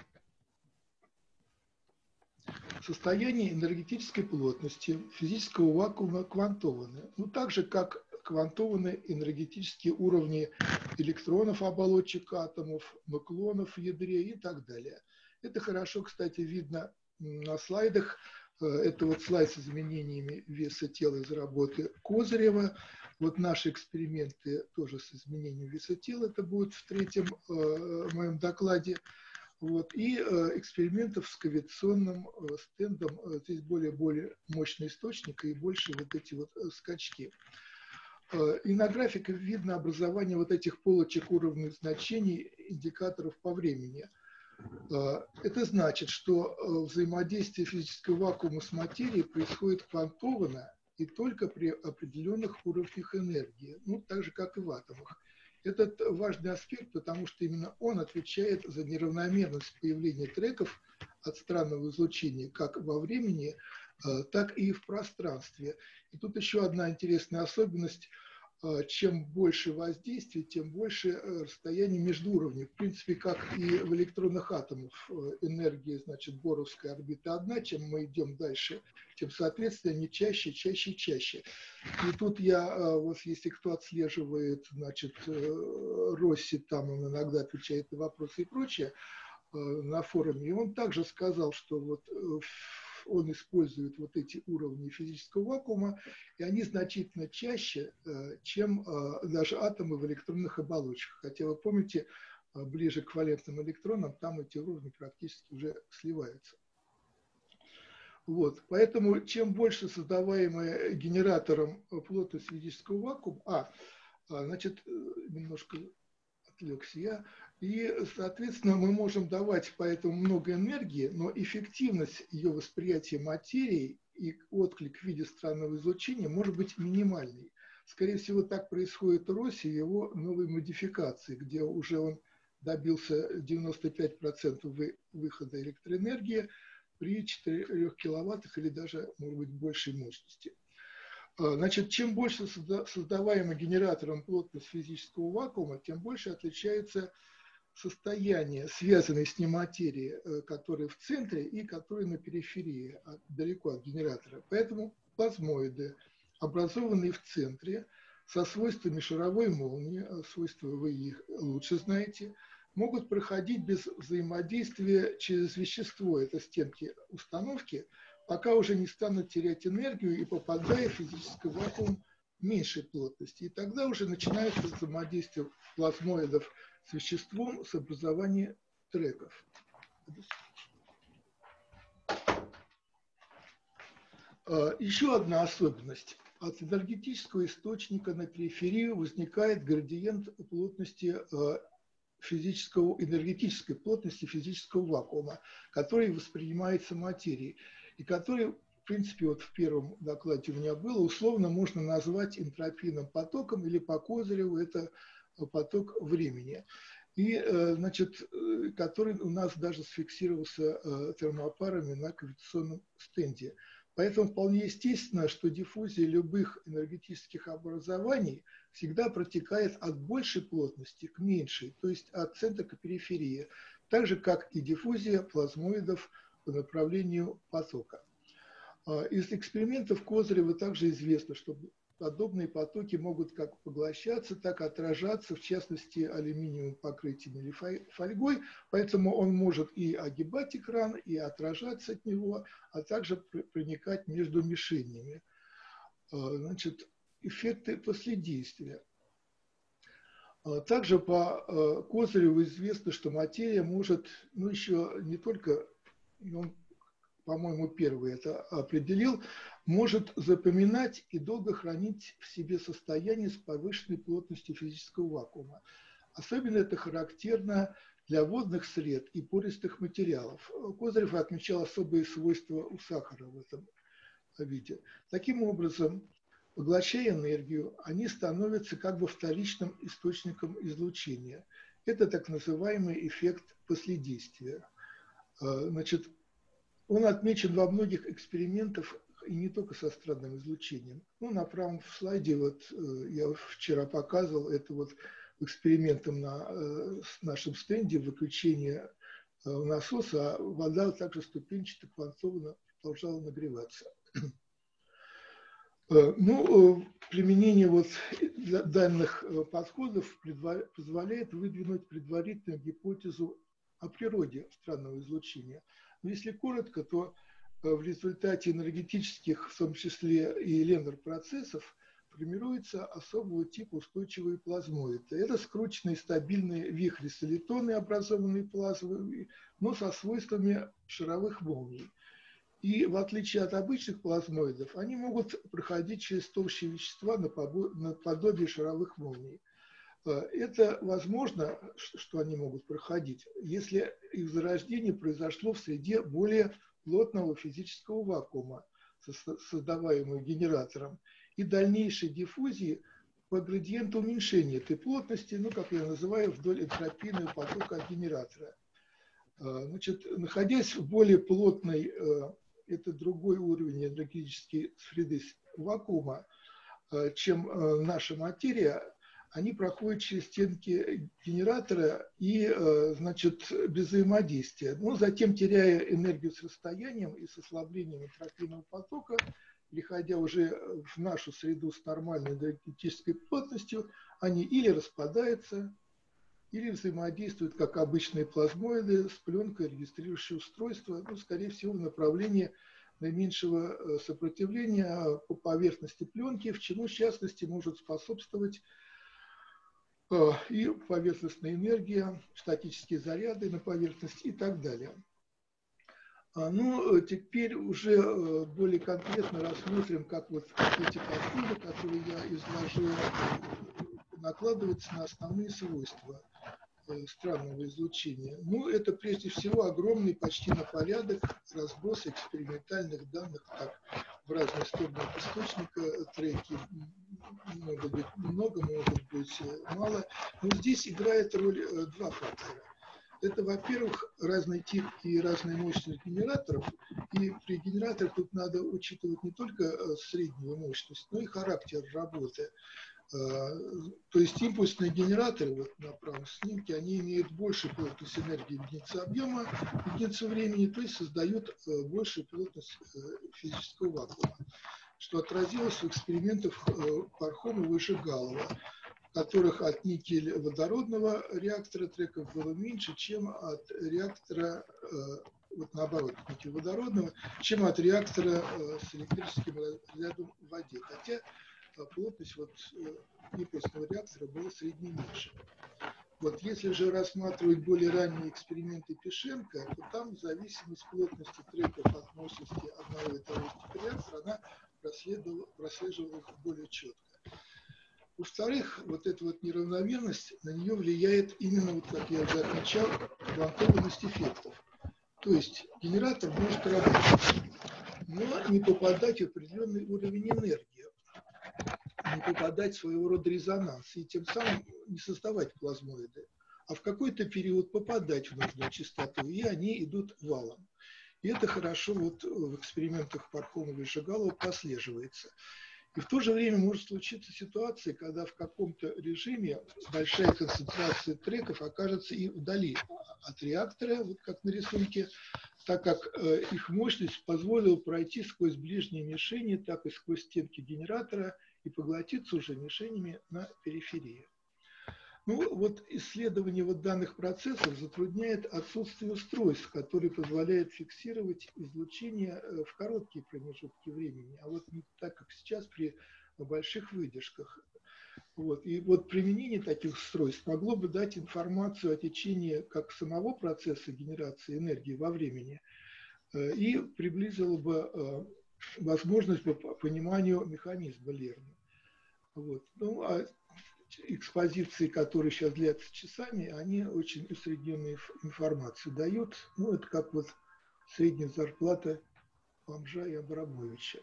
состояние энергетической плотности физического вакуума квантованы, ну так же, как квантованы энергетические уровни электронов оболочек атомов, нуклонов в ядре и так далее. Это хорошо, кстати, видно на слайдах. Это вот слайд с изменениями веса тела из работы Козырева. Вот наши эксперименты тоже с изменением веса тела. Это будет в третьем моем докладе. Вот. И экспериментов с кавитационным стендом. Здесь более мощный источник и больше вот эти вот скачки. И на графике видно образование вот этих полочек уровневых значений индикаторов по времени. Это значит, что взаимодействие физического вакуума с материей происходит квантованно и только при определенных уровнях энергии, ну, так же, как и в атомах. Этот важный аспект, потому что именно он отвечает за неравномерность появления треков от странного излучения как во времени, так и в пространстве. И тут еще одна интересная особенность. Чем больше воздействия, тем больше расстояние между уровнями. В принципе, как и в электронных атомах. Энергия, значит, боровская орбита одна, чем мы идем дальше, тем, соответственно, они чаще. И тут вот если кто отслеживает, значит, Росси, там он иногда отвечает на вопросы и прочее на форуме, и он также сказал, что вот он использует вот эти уровни физического вакуума, и они значительно чаще, чем даже атомы в электронных оболочках. Хотя вы помните, ближе к валентным электронам, там эти уровни практически уже сливаются. Вот. Поэтому чем больше создаваемая генератором плотность физического вакуума, значит, немножко отвлекся я, и, соответственно, мы можем давать поэтому много энергии, но эффективность ее восприятия материи и отклик в виде странного излучения может быть минимальной. Скорее всего, так происходит у Росси и его новой модификации, где уже он добился 95% выхода электроэнергии при 4 киловаттах или даже, может быть, большей мощности. Значит, чем больше создаваемый генератором плотность физического вакуума, тем больше отличается состояния, связанные с ним материи, которые в центре и которые на периферии, далеко от генератора. Поэтому плазмоиды, образованные в центре, со свойствами шаровой молнии, свойства вы их лучше знаете, могут проходить без взаимодействия через вещество, это стенки установки, пока уже не станут терять энергию и попадая в физический вакуум меньшей плотности. И тогда уже начинается взаимодействие плазмоидов с веществом с образованием треков. Еще одна особенность. От энергетического источника на периферию возникает градиент плотности энергетической плотности физического вакуума, который воспринимается материей, и который, в принципе, вот в первом докладе у меня было, условно можно назвать энтропийным потоком, или по Козыреву это поток времени, и, значит, который у нас даже сфиксировался термопарами на гравитационном стенде. Поэтому вполне естественно, что диффузия любых энергетических образований всегда протекает от большей плотности к меньшей, то есть от центра к периферии, так же, как и диффузия плазмоидов по направлению потока. Из экспериментов Козырева также известно, что подобные потоки могут как поглощаться, так и отражаться, в частности, алюминиевым покрытием или фольгой, поэтому он может и огибать экран, и отражаться от него, а также проникать между мишенями. Значит, эффекты последействия. Также по Козыреву известно, что материя может, ну еще не только, он, по-моему, первый это определил, может запоминать и долго хранить в себе состояние с повышенной плотностью физического вакуума. Особенно это характерно для водных сред и пористых материалов. Козырев отмечал особые свойства у сахара в этом виде. Таким образом, поглощая энергию, они становятся как бы вторичным источником излучения. Это так называемый эффект последействия. Значит, он отмечен во многих экспериментах, и не только со странным излучением. Ну, на правом слайде, вот я вчера показывал, это вот экспериментом на нашем стенде выключение насоса, а вода также ступенчато квантованно продолжала нагреваться. Ну, применение вот данных подходов позволяет выдвинуть предварительную гипотезу о природе странного излучения. Но если коротко, то в результате энергетических, в том числе и Ленгер-процессов, формируется особого типа устойчивые плазмоиды. Это скрученные стабильные вихри солитоны, образованные плазмой, но со свойствами шаровых молний. И в отличие от обычных плазмоидов, они могут проходить через толщи вещества наподобие шаровых молний. Это возможно, что они могут проходить, если их зарождение произошло в среде более плотного физического вакуума, создаваемого генератором, и дальнейшей диффузии по градиенту уменьшения этой плотности, ну, как я называю, вдоль энтропийного потока от генератора. Значит, находясь в более плотной, это другой уровень энергетической среды вакуума, чем наша материя, они проходят через стенки генератора и, значит, без взаимодействия. Но затем, теряя энергию с расстоянием и с ослаблением энтропийного потока, переходя уже в нашу среду с нормальной энергетической плотностью, они или распадаются, или взаимодействуют, как обычные плазмоиды, с пленкой регистрирующего устройства, ну, скорее всего, в направлении наименьшего сопротивления по поверхности пленки, в чему, в частности, может способствовать и поверхностная энергия, статические заряды на поверхности и так далее. Ну, теперь уже более конкретно рассмотрим, как вот эти подходы, которые я изложил, накладываются на основные свойства странного излучения. Ну, это прежде всего огромный, почти на порядок, разброс экспериментальных данных, так, в разные стороны источника, треки могут быть много, могут быть мало. Но здесь играет роль два фактора. Это, во-первых, разный тип и разная мощность генераторов. И при генераторах тут надо учитывать не только среднюю мощность, но и характер работы. То есть импульсные генераторы, вот на правом снимке, они имеют большую плотность энергии в единице объема, в единицу времени, то есть создают большую плотность физического вакуума, что отразилось в экспериментах Пархомова и Жигалова, в которых от никель-водородного реактора треков было меньше, чем от реактора, вот наоборот, никель-водородного, чем от реактора с электрическим разрядом в воде. Хотя плотность вот импульсного реактора была средне меньше. Вот если же рассматривать более ранние эксперименты Пишенко, то там зависимость плотности треков от мощности одного и того же типа реактора, она прослеживалась более четко. Во-вторых, вот эта вот неравномерность, на нее влияет именно, вот как я уже отмечал, квантованность эффектов. То есть генератор может работать, но не попадать в определенный уровень энергии, не попадать в своего рода резонанс и тем самым не создавать плазмоиды, а в какой-то период попадать в нужную частоту, и они идут валом. И это хорошо вот в экспериментах Пархомова и Жигалова прослеживается. И в то же время может случиться ситуация, когда в каком-то режиме большая концентрация треков окажется и вдали от реактора, вот как на рисунке, так как их мощность позволила пройти сквозь ближние мишени, так и сквозь стенки генератора и поглотиться уже мишенями на периферии. Ну, вот исследование вот данных процессов затрудняет отсутствие устройств, которые позволяют фиксировать излучение в короткие промежутки времени, а вот не так, как сейчас при больших выдержках. Вот. И вот применение таких устройств могло бы дать информацию о течении как самого процесса генерации энергии во времени и приблизило бы возможность по пониманию механизма Лерна. Вот. Ну, а экспозиции, которые сейчас длятся часами, они очень усредненную информацию дают. Ну, это как вот средняя зарплата бомжа и Абрамовича.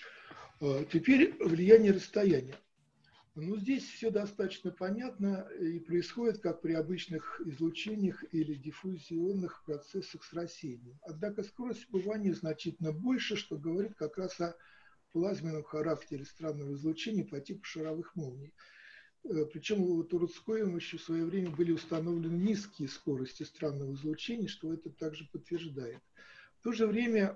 Теперь влияние расстояния. Ну, здесь все достаточно понятно и происходит, как при обычных излучениях или диффузионных процессах с рассеянием. Однако скорость всплывания значительно больше, что говорит как раз о плазменном характере странного излучения по типу шаровых молний. Причем у Труцкоем еще в свое время были установлены низкие скорости странного излучения, что это также подтверждает. В то же время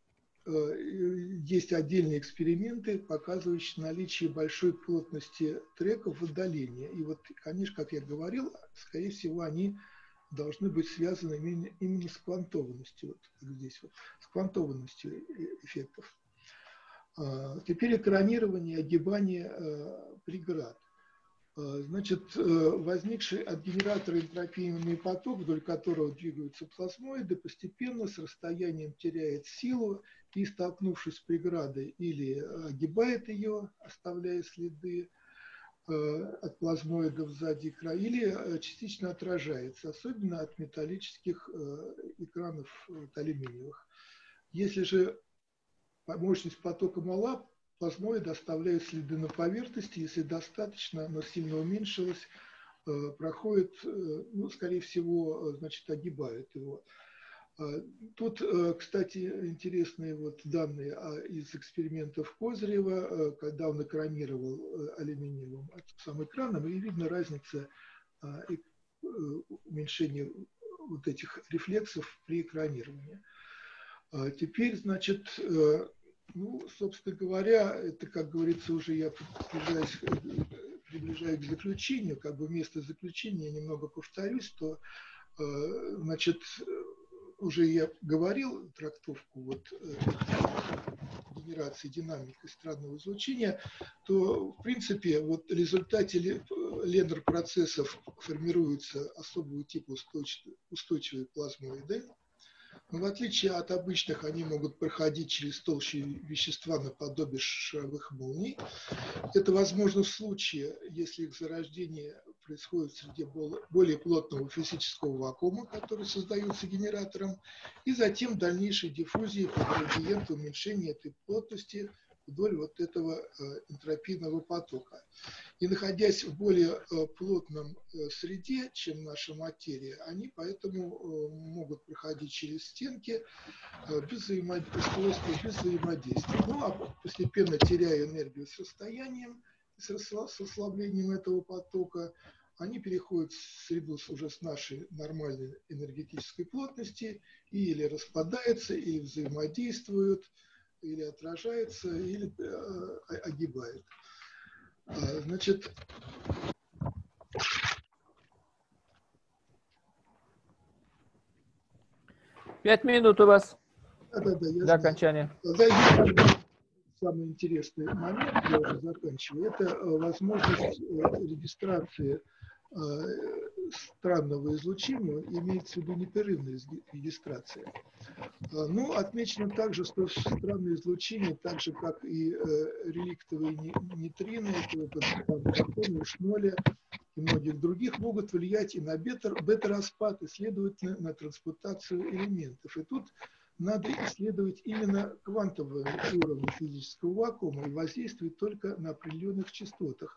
есть отдельные эксперименты, показывающие наличие большой плотности треков в отдалении. И вот, конечно, как я говорил, скорее всего, они должны быть связаны именно с квантованностью, вот здесь вот, с квантованностью эффектов. Теперь экранирование и огибание преград. Значит, возникший от генератора энтропийный поток, вдоль которого двигаются плазмоиды, постепенно с расстоянием теряет силу и, столкнувшись с преградой, или огибает ее, оставляя следы от плазмоидов сзади края, или частично отражается, особенно от металлических экранов алюминиевых. Если же мощность потока мала, плазмоиды оставляют следы на поверхности, если достаточно, но сильно уменьшилось, проходит, ну, скорее всего, значит, огибают его. Тут, кстати, интересные вот данные из экспериментов Козырева, когда он экранировал алюминиевым сам экраном, и видно разница уменьшения вот этих рефлексов при экранировании. Теперь, значит, ну, собственно говоря, это, как говорится, уже я приближаюсь к заключению, как бы вместо заключения я немного повторюсь, то, значит, уже я говорил трактовку вот генерации динамики странного излучения, то, в принципе, вот в результате Леннер-процессов формируются особого типа устойчивые плазмоиды. Но в отличие от обычных, они могут проходить через толщу вещества наподобие шаровых молний. Это возможно в случае, если их зарождение происходит среди более плотного физического вакуума, который создается генератором, и затем дальнейшей диффузии по градиенту уменьшения этой плотности вдоль вот этого энтропийного потока. И находясь в более плотном среде, чем наша материя, они поэтому могут проходить через стенки без взаимодействия. Ну, а постепенно теряя энергию с расстоянием с ослаблением этого потока они переходят в среду уже с нашей нормальной энергетической плотности и или распадаются, или взаимодействуют, или отражаются, или огибают. Значит, 5 минут у вас да, для окончания. Самый интересный момент, я уже заканчиваю, это возможность регистрации странного излучения, имеется в виду непрерывная регистрация. Ну, отмечено также, что странное излучение, так же как и реликтовые нейтрино, фотоны, шноли и многих других, могут влиять и на бета-распад, и, следовательно, на трансмутацию элементов. И тут надо исследовать именно квантовые уровни физического вакуума и воздействовать только на определенных частотах,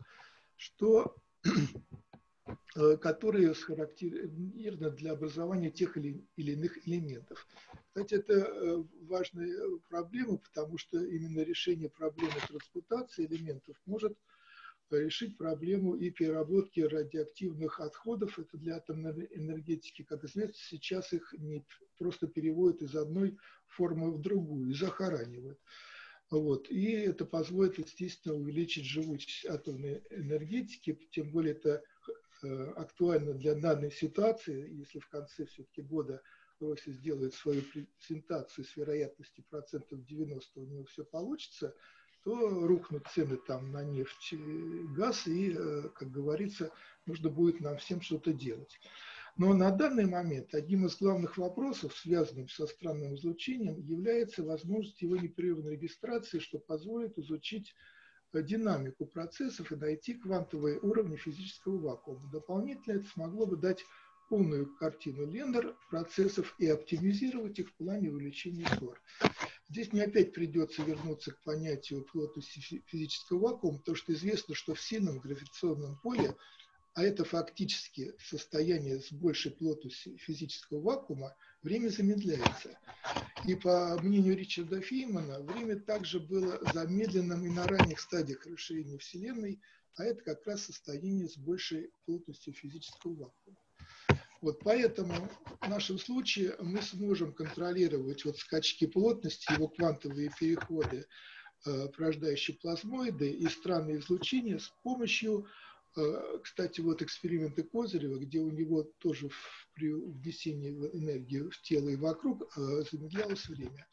которые характерны для образования тех или иных элементов. Кстати, это важная проблема, потому что именно решение проблемы трансмутации элементов может решить проблему и переработки радиоактивных отходов. Это для атомной энергетики, как известно, сейчас их не просто переводят из одной формы в другую и захоранивают. Вот. И это позволит, естественно, увеличить живучесть атомной энергетики, тем более это актуально для данной ситуации. Если в конце все-таки года Россия сделает свою презентацию с вероятностью процентов 90, у него все получится, то рухнут цены там на нефть и газ, и, как говорится, нужно будет нам всем что-то делать. Но на данный момент одним из главных вопросов, связанным со странным излучением, является возможность его непрерывной регистрации, что позволит изучить динамику процессов и найти квантовые уровни физического вакуума. Дополнительно это смогло бы дать полную картину Лендер процессов и оптимизировать их в плане увеличения СОР. Здесь мне опять придется вернуться к понятию плотности физического вакуума, потому что известно, что в сильном гравитационном поле, а это фактически состояние с большей плотностью физического вакуума, время замедляется. И по мнению Ричарда Феймана, время также было замедленным и на ранних стадиях расширения Вселенной, а это как раз состояние с большей плотностью физического вакуума. Вот поэтому в нашем случае мы сможем контролировать вот скачки плотности, его квантовые переходы, порождающие плазмоиды и странные излучения с помощью, кстати, вот эксперименты Козырева, где у него тоже при внесении энергии в тело и вокруг замедлялось время,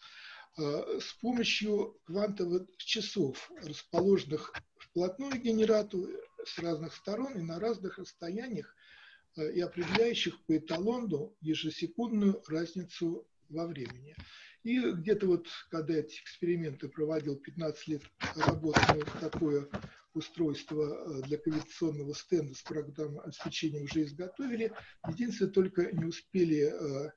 с помощью квантовых часов, расположенных вплотную к генератору с разных сторон и на разных расстояниях, и определяющих по эталону ежесекундную разницу во времени. И где-то вот, когда эти эксперименты проводил 15 лет работы, мы такое устройство для кавитационного стенда с программным обеспечением уже изготовили. Единственное, только не успели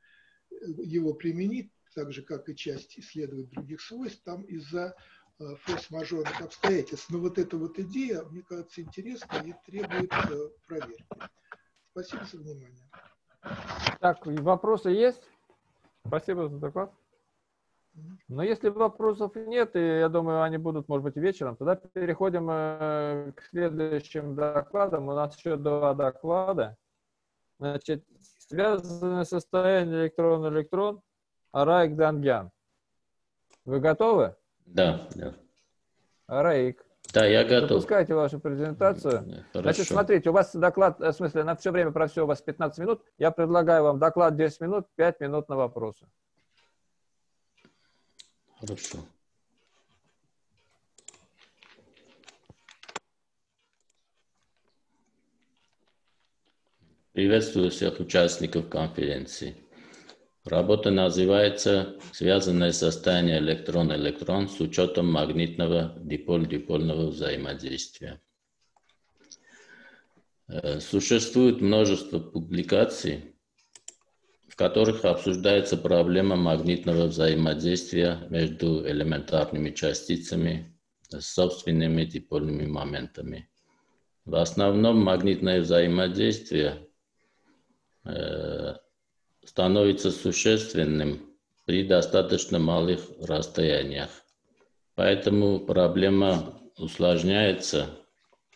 его применить, так же, как и часть исследовать других свойств, там из-за форс-мажорных обстоятельств. Но вот эта вот идея, мне кажется, интересна и требует проверки. Спасибо за внимание. Так, вопросы есть? Спасибо за доклад. Но если вопросов нет, и я думаю, они будут, может быть, вечером, тогда переходим к следующим докладам. У нас еще 2 доклада. Значит, связанное состояние электрон-электрон, Араик Дангян. Вы готовы? Да, да. Араик. Да, я готов. Запускайте вашу презентацию. Хорошо. Значит, смотрите, у вас доклад, в смысле, на все время про все у вас 15 минут. Я предлагаю вам доклад 10 минут, 5 минут на вопросы. Хорошо. Приветствую всех участников конференции. Работа называется «Связанное состояние электрон-электрон с учетом магнитного диполь-дипольного взаимодействия». Существует множество публикаций, в которых обсуждается проблема магнитного взаимодействия между элементарными частицами с собственными дипольными моментами. В основном магнитное взаимодействие становится существенным при достаточно малых расстояниях. Поэтому проблема усложняется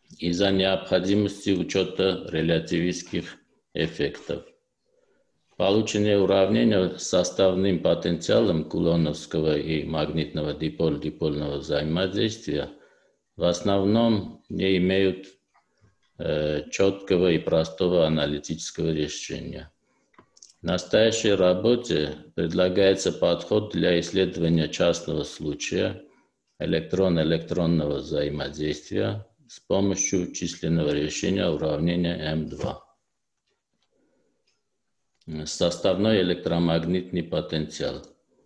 из-за необходимости учета релятивистских эффектов. Полученные уравнения с составным потенциалом кулоновского и магнитного диполь-дипольного взаимодействия в основном не имеют четкого и простого аналитического решения. В настоящей работе предлагается подход для исследования частного случая электрон-электронного взаимодействия с помощью численного решения уравнения М2. Составной электромагнитный потенциал.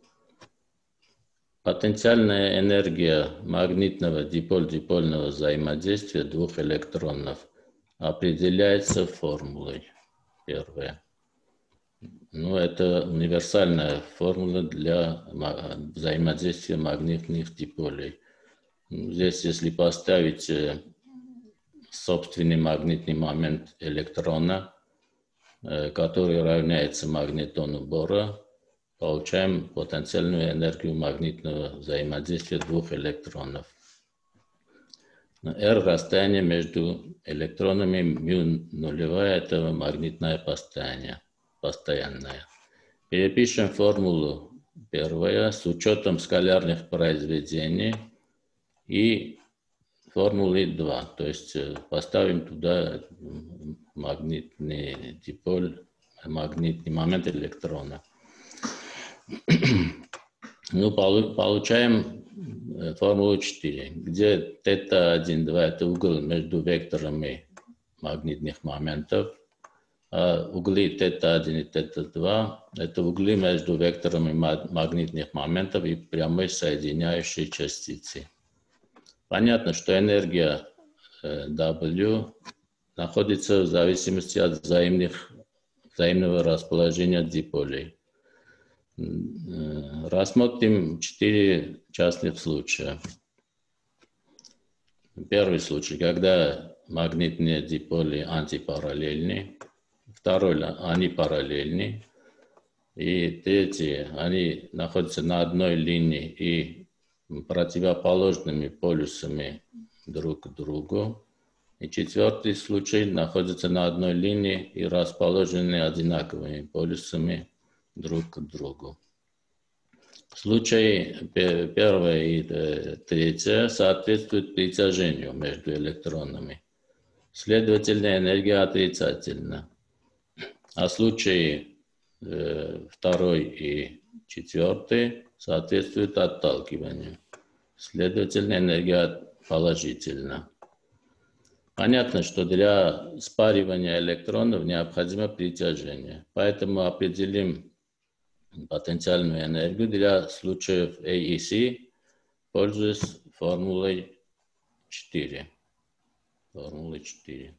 Потенциальная энергия магнитного диполь-дипольного взаимодействия двух электронов определяется формулой. Первая. Это универсальная формула для взаимодействия магнитных диполей. Здесь, если поставить собственный магнитный момент электрона, который равняется магнитону Бора, получаем потенциальную энергию магнитного взаимодействия двух электронов. R расстояние между электронами, μ нулевая, это магнитное постоянное. Перепишем формулу первая с учетом скалярных произведений и формулы 2. То есть поставим туда магнитный диполь, магнитный момент электрона. Получаем формулу 4, где θ1, 2 это угол между векторами магнитных моментов, а углы θ1 и θ2 это углы между векторами магнитных моментов и прямой соединяющей частицы. Понятно, что энергия W находится в зависимости от взаимного расположения диполей. Рассмотрим 4 частных случая. Первый случай, когда магнитные диполи антипараллельны. Второй, они параллельны. И третий, они находятся на одной линии и противоположными полюсами друг к другу. И четвертый случай, находятся на одной линии и расположены одинаковыми полюсами друг к другу. Случаи первое и третье соответствуют притяжению между электронами. Следовательно, энергия отрицательна. А случаи второй и четвертый соответствуют отталкиванию. Следовательно, энергия положительна. Понятно, что для спаривания электронов необходимо притяжение. Поэтому определим потенциальную энергию для случаев A и C, пользуясь формулой 4. Формулой 4.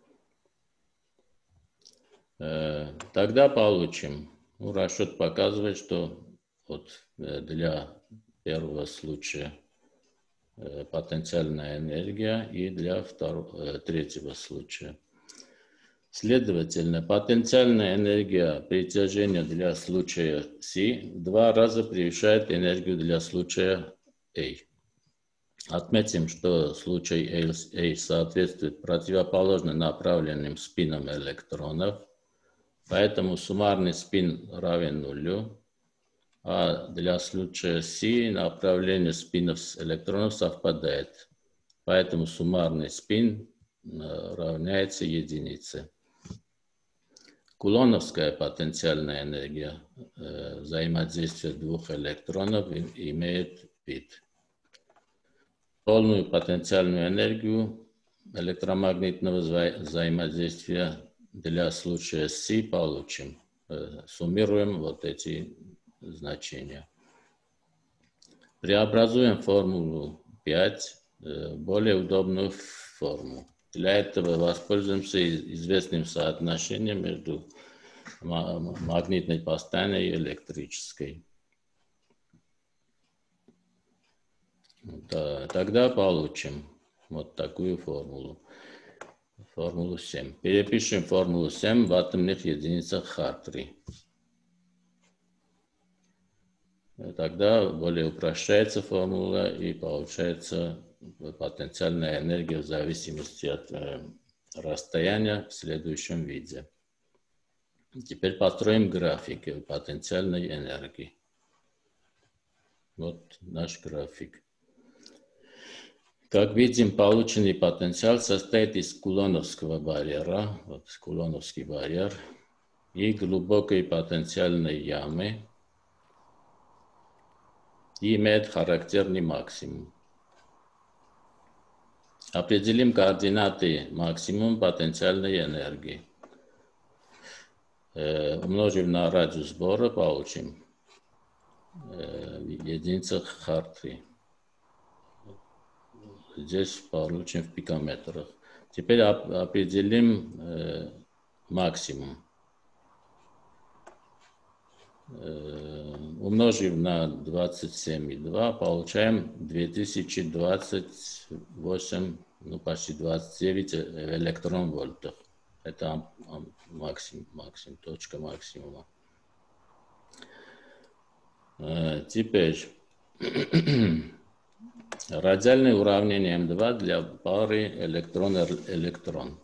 Тогда получим. Расчет показывает, что для первого случая потенциальная энергия и для третьего случая. Следовательно, потенциальная энергия притяжения для случая C в 2 раза превышает энергию для случая A. Отметим, что случай A соответствует противоположно направленным спинам электронов, поэтому суммарный спин равен нулю, а для случая C направление спинов электронов совпадает, поэтому суммарный спин равняется единице. Кулоновская потенциальная энергия взаимодействия двух электронов имеет вид. Полную потенциальную энергию электромагнитного взаимодействия для случая C получим. Суммируем эти значения. Преобразуем формулу 5 в более удобную форму. Для этого воспользуемся известным соотношением между магнитной постоянной и электрической. Тогда получим такую формулу. Формулу 7. Перепишем формулу 7 в атомных единицах Х3. Тогда более упрощается формула и получается потенциальная энергия в зависимости от расстояния в следующем виде. Теперь построим график потенциальной энергии. Вот наш график. Как видим, полученный потенциал состоит из кулоновского барьера, вот кулоновский барьер, и глубокой потенциальной ямы, и имеет характерный максимум. Определим координаты максимум потенциальной энергии. Умножим на радиус сбора, получим в единицах Хартри. Здесь получим в пикометрах. Теперь определим максимум. Умножим на 27,2, получаем 2028, ну почти 29 электрон-вольтов. Это максимум, точка максимума. Теперь радиальное уравнение М2 для пары электрон-электрон.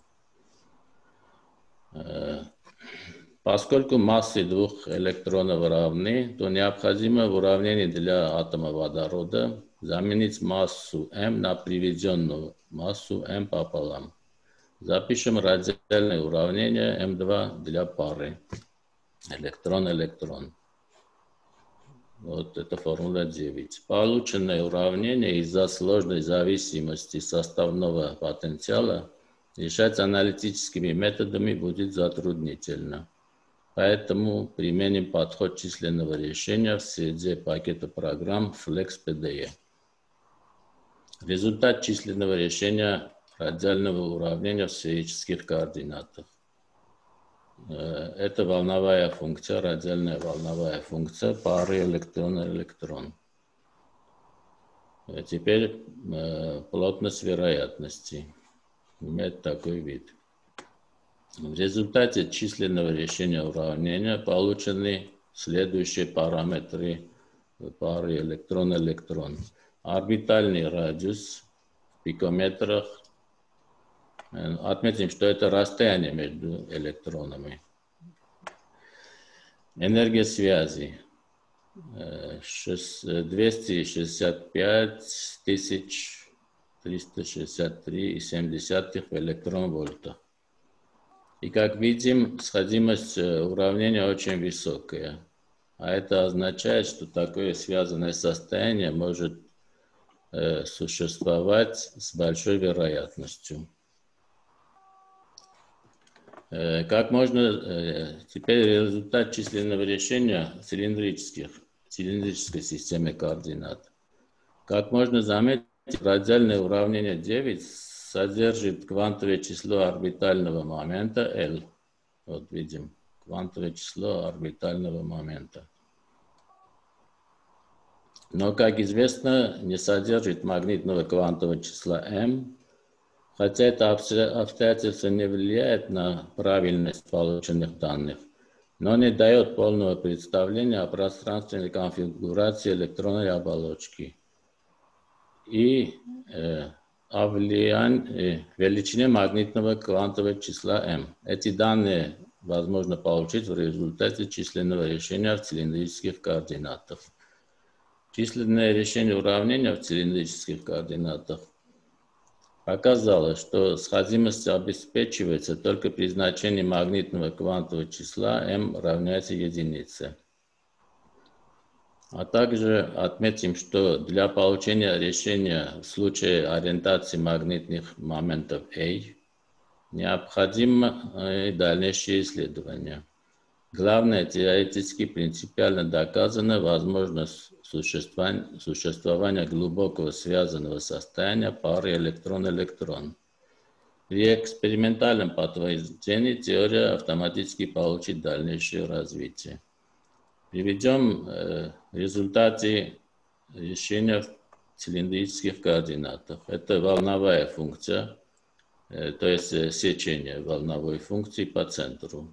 Поскольку массы двух электронов равны, то необходимо в уравнении для атома водорода заменить массу М на приведенную массу М пополам. Запишем радиальное уравнение М2 для пары электрон-электрон. Вот это формула 9. Полученное уравнение из-за сложной зависимости составного потенциала решать аналитическими методами будет затруднительно. Поэтому применим подход численного решения в среде пакета программ FlexPDE. Результат численного решения радиального уравнения в сферических координатах. Это волновая функция, радиальная волновая функция пары электрон-электрон. Теперь плотность вероятности имеет такой вид. В результате численного решения уравнения получены следующие параметры пары электрон-электрон. Орбитальный радиус в пикометрах. Отметим, что это расстояние между электронами. Энергия связи 265 363,7 электрон-вольта. И как видим, сходимость уравнения очень высокая. А это означает, что такое связанное состояние может существовать с большой вероятностью. Как можно теперь результат численного решения цилиндрической системы координат? Как можно заметить, радиальное уравнение 9 содержит квантовое число орбитального момента L. Вот видим, квантовое число орбитального момента. Но, как известно, не содержит магнитного квантового числа m, хотя это обстоятельство не влияет на правильность полученных данных, но не дает полного представления о пространственной конфигурации электронной оболочки и о влиянии величины магнитного квантового числа m. Эти данные возможно получить в результате численного решения в цилиндрических координатах. Численное решение уравнения в цилиндрических координатах показало, что сходимость обеспечивается только при значении магнитного квантового числа m равняется единице. А также отметим, что для получения решения в случае ориентации магнитных моментов A необходимы дальнейшие исследования. Главное, теоретически принципиально доказана возможность существования глубокого связанного состояния пары электрон-электрон. При экспериментальном подтверждении теория автоматически получит дальнейшее развитие. Приведем результаты решения в цилиндрических координатах. Это волновая функция, то есть сечение волновой функции по центру.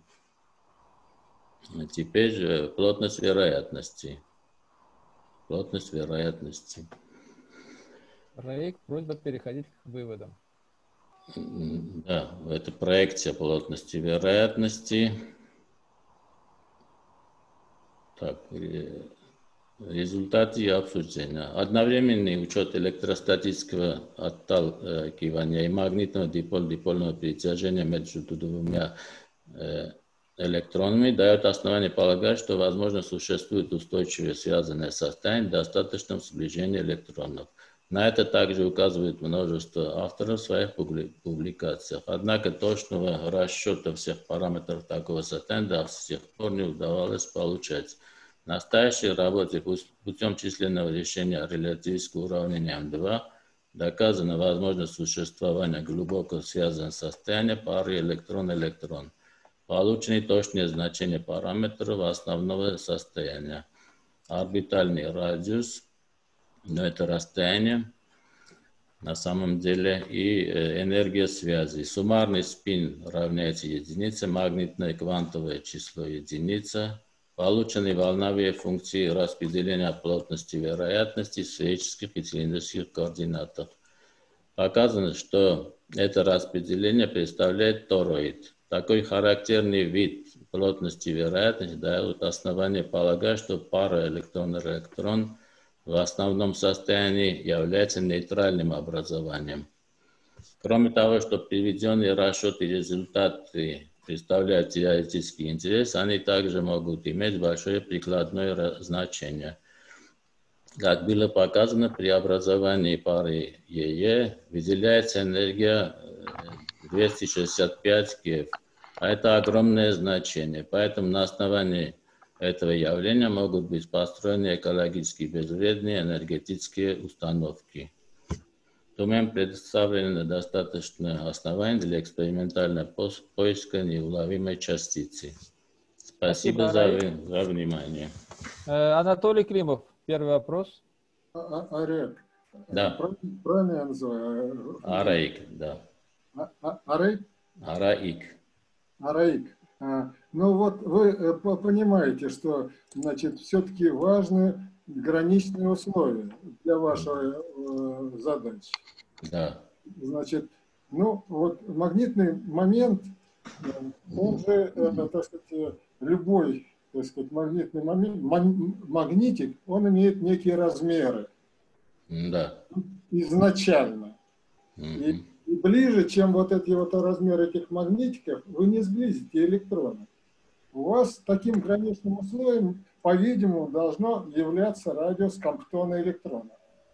Теперь плотность вероятности. Плотность вероятности. Раик, просьба переходить к выводам. Да, это проекция плотности вероятности. Так, результаты обсуждения. Одновременный учет электростатического отталкивания и магнитного диполь-дипольного притяжения между двумя электронами дает основание полагать, что, возможно, существует устойчивое связанное состояние в достаточном сближении электронов. На это также указывает множество авторов в своих публикациях. Однако точного расчета всех параметров такого состояния до сих пор не удавалось получать. В настоящей работе путем численного решения релятивистского уравнения М2 доказана возможность существования глубоко связанного состояния пары электрон-электрон. Получены точные значения параметров основного состояния. Орбитальный радиус, но это расстояние на самом деле, и энергия связи. Суммарный спин равняется единице, магнитное квантовое число единица. Получены волновые функции распределения плотности вероятности в сферических и цилиндрических координатах. Показано, что это распределение представляет тороид. Такой характерный вид плотности вероятности дает основание полагать, что пара электрон-электрон в основном состоянии является нейтральным образованием. Кроме того, что приведенные расчеты и результаты представляют теоретический интерес, они также могут иметь большое прикладное значение. Как было показано, при образовании пары ЕЕ выделяется энергия 265 ГeV. А это огромное значение, поэтому на основании этого явления могут быть построены экологически безвредные энергетические установки. Думаем, предоставлено достаточно оснований для экспериментального поиска неуловимой частицы. Спасибо за внимание. Анатолий Климов, первый вопрос. Арек. Да. Правильно я называю? Араик, да. Араик? Араик. Араик. Ну вот вы понимаете, что, значит, все-таки важны граничные условия для вашей задачи. Да. Значит, ну вот магнитный момент, он же, так сказать, любой, так сказать, магнитный момент, магнитик, он имеет некие размеры. Да. Изначально. И ближе, чем вот эти вот размеры этих магнитиков, вы не сблизите электроны. У вас таким граничным условием, по-видимому, должно являться радиус Комптона электрона.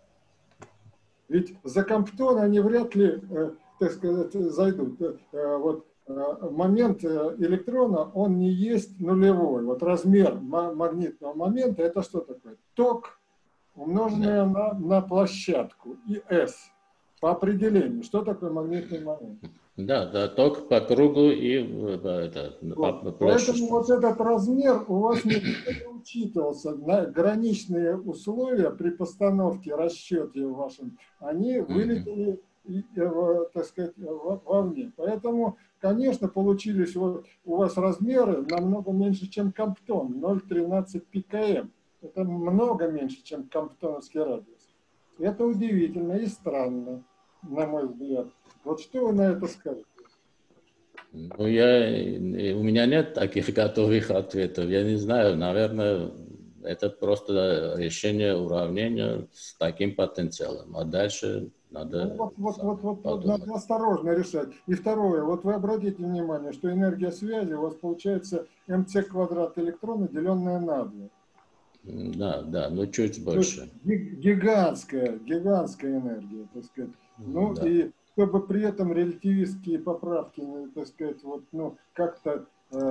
Ведь за Комптон они вряд ли, так сказать, зайдут. Вот момент электрона, он не есть нулевой. Вот размер магнитного момента, это что такое? Ток, умноженное на площадку, и S. По определению, что такое магнитный момент? Да, да, ток по кругу и по площади. Поэтому вот этот размер у вас не учитывался. На граничные условия при постановке, расчете вашем, они вылетели, так сказать, вовне. Поэтому, конечно, получились вот у вас размеры намного меньше, чем Комптон, 0,13 пкм. Это много меньше, чем комптоновский радиус. Это удивительно и странно, на мой взгляд. Вот что вы на это скажете? Ну, у меня нет таких готовых ответов. Я не знаю, наверное, это просто решение уравнения с таким потенциалом. А дальше надо... Вот надо осторожно решать. И второе, вот вы обратите внимание, что энергия связи у вас получается mc квадрат электрона, деленное на 2. Да, да, но чуть больше. Гигантская энергия, так сказать. Ну да. И чтобы при этом релятивистские поправки, так сказать, вот, ну, как-то,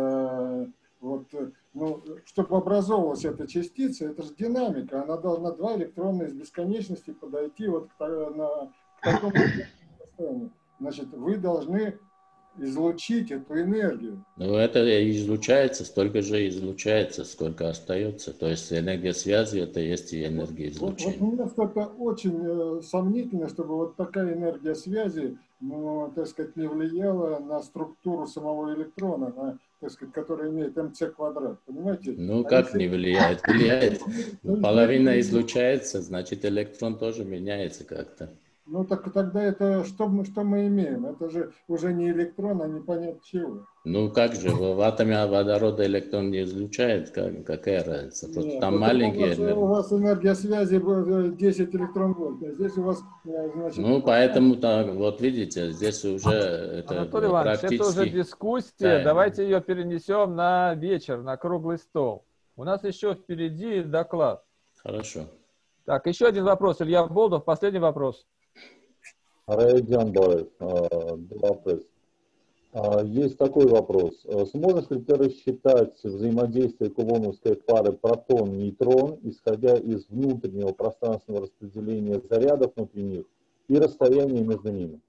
ну, чтобы образовалась эта частица, это же динамика, она должна 2 электрона из бесконечности подойти вот к такому состоянию. Значит, вы должны излучить эту энергию. Ну, это излучается, столько же излучается, сколько остается. То есть энергия связи, это есть и энергия излучения. Вот мне что-то очень сомнительно, чтобы вот такая энергия связи, ну, так сказать, не влияла на структуру самого электрона, так сказать, который имеет МЦ квадрат, понимаете? Ну, как не влияет? Влияет. Половина излучается, значит, электрон тоже меняется как-то. Ну, так тогда это что мы имеем? Это же уже не электрон, а непонятно чего. Ну, как же, в атоме водорода электрон не излучает, какая разница? Просто Нет, там маленькие... У вас энергия связи 10 электрон-вольт, а здесь у вас, значит... Ну, поэтому, так, вот видите, здесь уже это Анатолий Иванович, практически... это уже дискуссия, Да. давайте ее перенесем на вечер, на круглый стол. У нас еще впереди доклад. Хорошо. Так, еще один вопрос. Илья Болдов, последний вопрос. Раидян Баев, Белопресс. Есть такой вопрос. Сможешь ли ты рассчитать взаимодействие кулоновской пары протон-нейтрон, исходя из внутреннего пространственного распределения зарядов внутри них и расстояния между ними?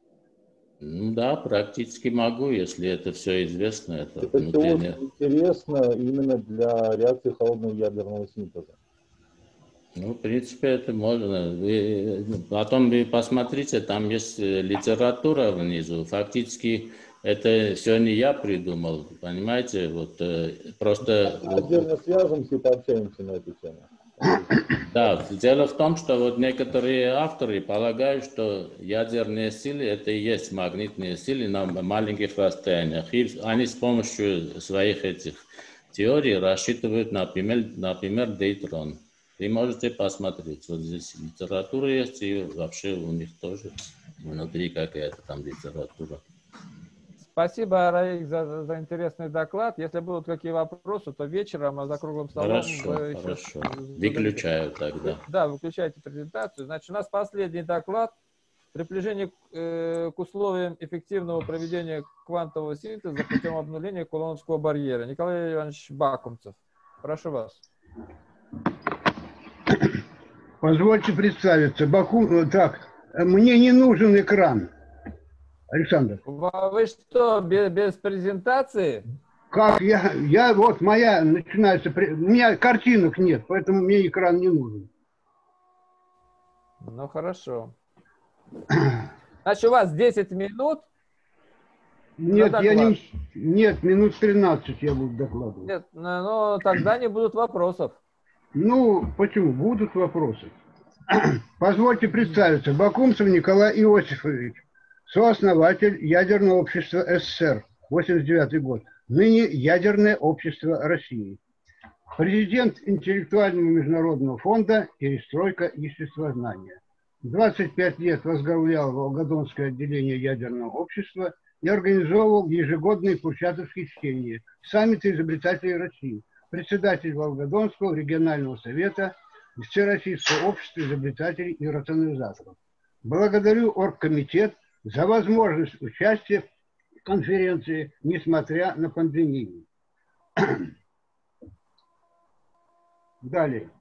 Ну да, практически могу, если это все известно. Это Это внутреннее... очень интересно именно для реакции холодного ядерного синтеза. Ну, в принципе, это можно. Потом вы посмотрите, там есть литература внизу. Фактически, это все не я придумал, понимаете? Вот просто... Отдельно свяжемся и пообщаемся на эту тему. Да, дело в том, что вот некоторые авторы полагают, что ядерные силы это и есть магнитные силы на маленьких расстояниях. И они с помощью своих этих теорий рассчитывают, например, дейтрон. Вы можете посмотреть, вот здесь литература есть, и вообще у них тоже внутри какая-то там литература. Спасибо, Раик, за интересный доклад. Если будут какие вопросы, то вечером за круглым столом... Хорошо. Выключаю тогда. Да, выключайте презентацию. Значит, у нас последний доклад. Приближение к условиям эффективного проведения квантового синтеза путем обнуления кулоновского барьера. Николай Иванович Бакумцев, прошу вас. Позвольте представиться. Так, мне не нужен экран. Александр. Вы что, без презентации? Как? Я вот моя начинается... У меня картинок нет, поэтому мне экран не нужен. Ну, хорошо. Значит, у вас 10 минут? Нет, нет, минут 13 я буду докладывать. Нет, но тогда не будут вопросов. Ну, почему? Будут вопросы. Позвольте представиться. Бакумцев Николай Иосифович, сооснователь Ядерного общества СССР, 89 год. Ныне Ядерное общество России. Президент интеллектуального международного фонда «Перестройка естествознания». 25 лет возглавлял Волгодонское отделение Ядерного общества и организовывал ежегодные курчатовские чтения, саммиты изобретателей России, председатель Волгодонского регионального совета Всероссийского общества изобретателей и рационализаторов. Благодарю оргкомитет за возможность участия в конференции, несмотря на пандемию. Далее.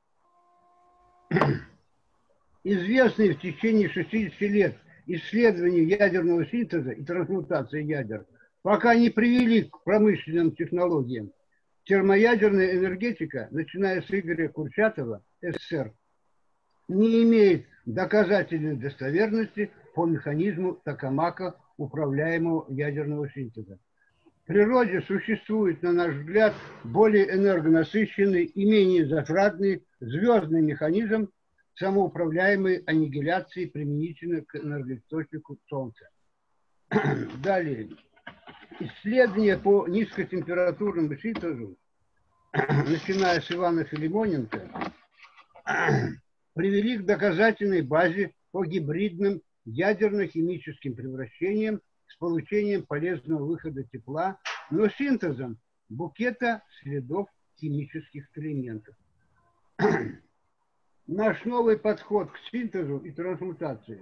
Известные в течение 60 лет исследования ядерного синтеза и трансмутации ядер пока не привели к промышленным технологиям. Термоядерная энергетика, начиная с Игоря Курчатова, СССР, не имеет доказательной достоверности по механизму Токамака, управляемого ядерного синтеза. В природе существует, на наш взгляд, более энергонасыщенный и менее затратный звездный механизм самоуправляемой аннигиляции применительно к энергоисточнику Солнца. Далее. Исследования по низкотемпературному синтезу, начиная с Ивана Филимоненко, привели к доказательной базе по гибридным ядерно-химическим превращениям с получением полезного выхода тепла, но синтезом букета следов химических элементов. Наш новый подход к синтезу и трансмутации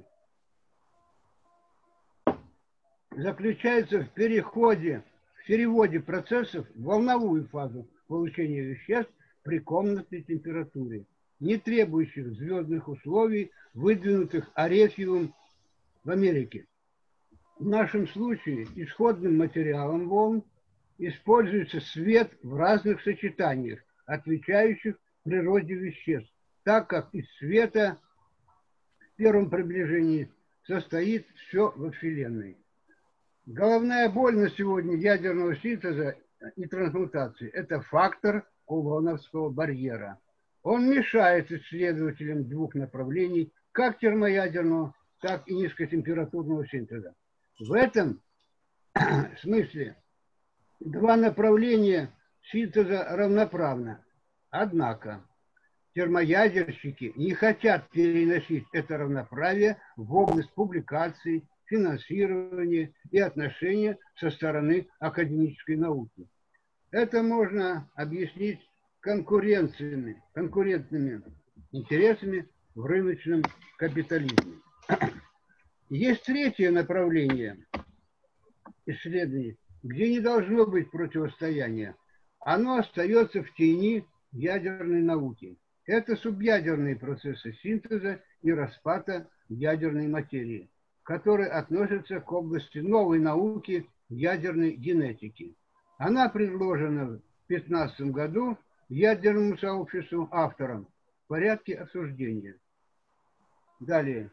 заключается в переводе процессов в волновую фазу получения веществ при комнатной температуре, не требующих звездных условий, выдвинутых Арефьевым в Америке. В нашем случае исходным материалом волн используется свет в разных сочетаниях, отвечающих природе веществ, так как из света в первом приближении состоит все во Вселенной. Головная боль на сегодня ядерного синтеза и трансмутации – это фактор кулоновского барьера. Он мешает исследователям двух направлений, как термоядерного, так и низкотемпературного синтеза. В этом смысле два направления синтеза равноправны. Однако термоядерщики не хотят переносить это равноправие в область публикаций, финансирования и отношения со стороны академической науки. Это можно объяснить конкурентными интересами в рыночном капитализме. Есть третье направление исследований, где не должно быть противостояния. Оно остается в тени ядерной науки. Это субъядерные процессы синтеза и распада ядерной материи, которые относятся к области новой науки ядерной генетики. Она предложена в 2015 году ядерному сообществу авторам в порядке обсуждения. Далее.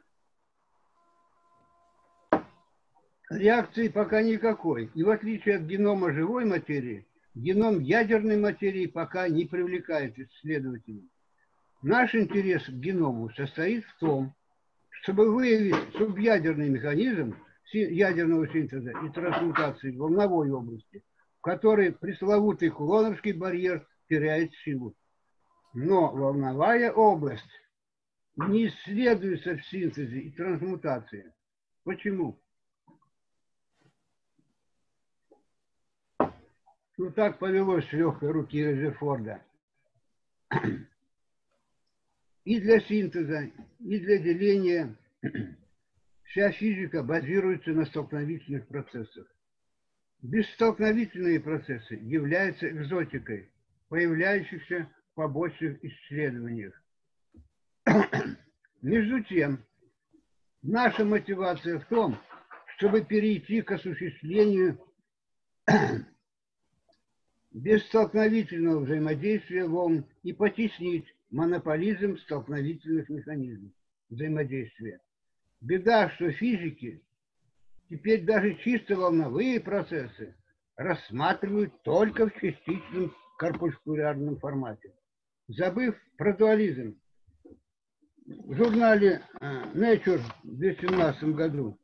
Реакции пока никакой. И в отличие от генома живой материи, геном ядерной материи пока не привлекает исследователей. Наш интерес к геному состоит в том, чтобы выявить субъядерный механизм ядерного синтеза и трансмутации в волновой области, в которой пресловутый кулоновский барьер теряет силу. Но волновая область не исследуется в синтезе и трансмутации. Почему? Ну, так повелось с легкой руки Резерфорда. И для синтеза, и для деления вся физика базируется на столкновительных процессах. Бесстолкновительные процессы являются экзотикой, появляющихся в побочных исследованиях. Между тем, наша мотивация в том, чтобы перейти к осуществлению бесстолкновительного взаимодействия волн и потеснить монополизм столкновительных механизмов взаимодействия. Беда, что физики теперь даже чисто волновые процессы рассматривают только в частичном корпускулярном формате, забыв про дуализм. В журнале Nature в 2017 году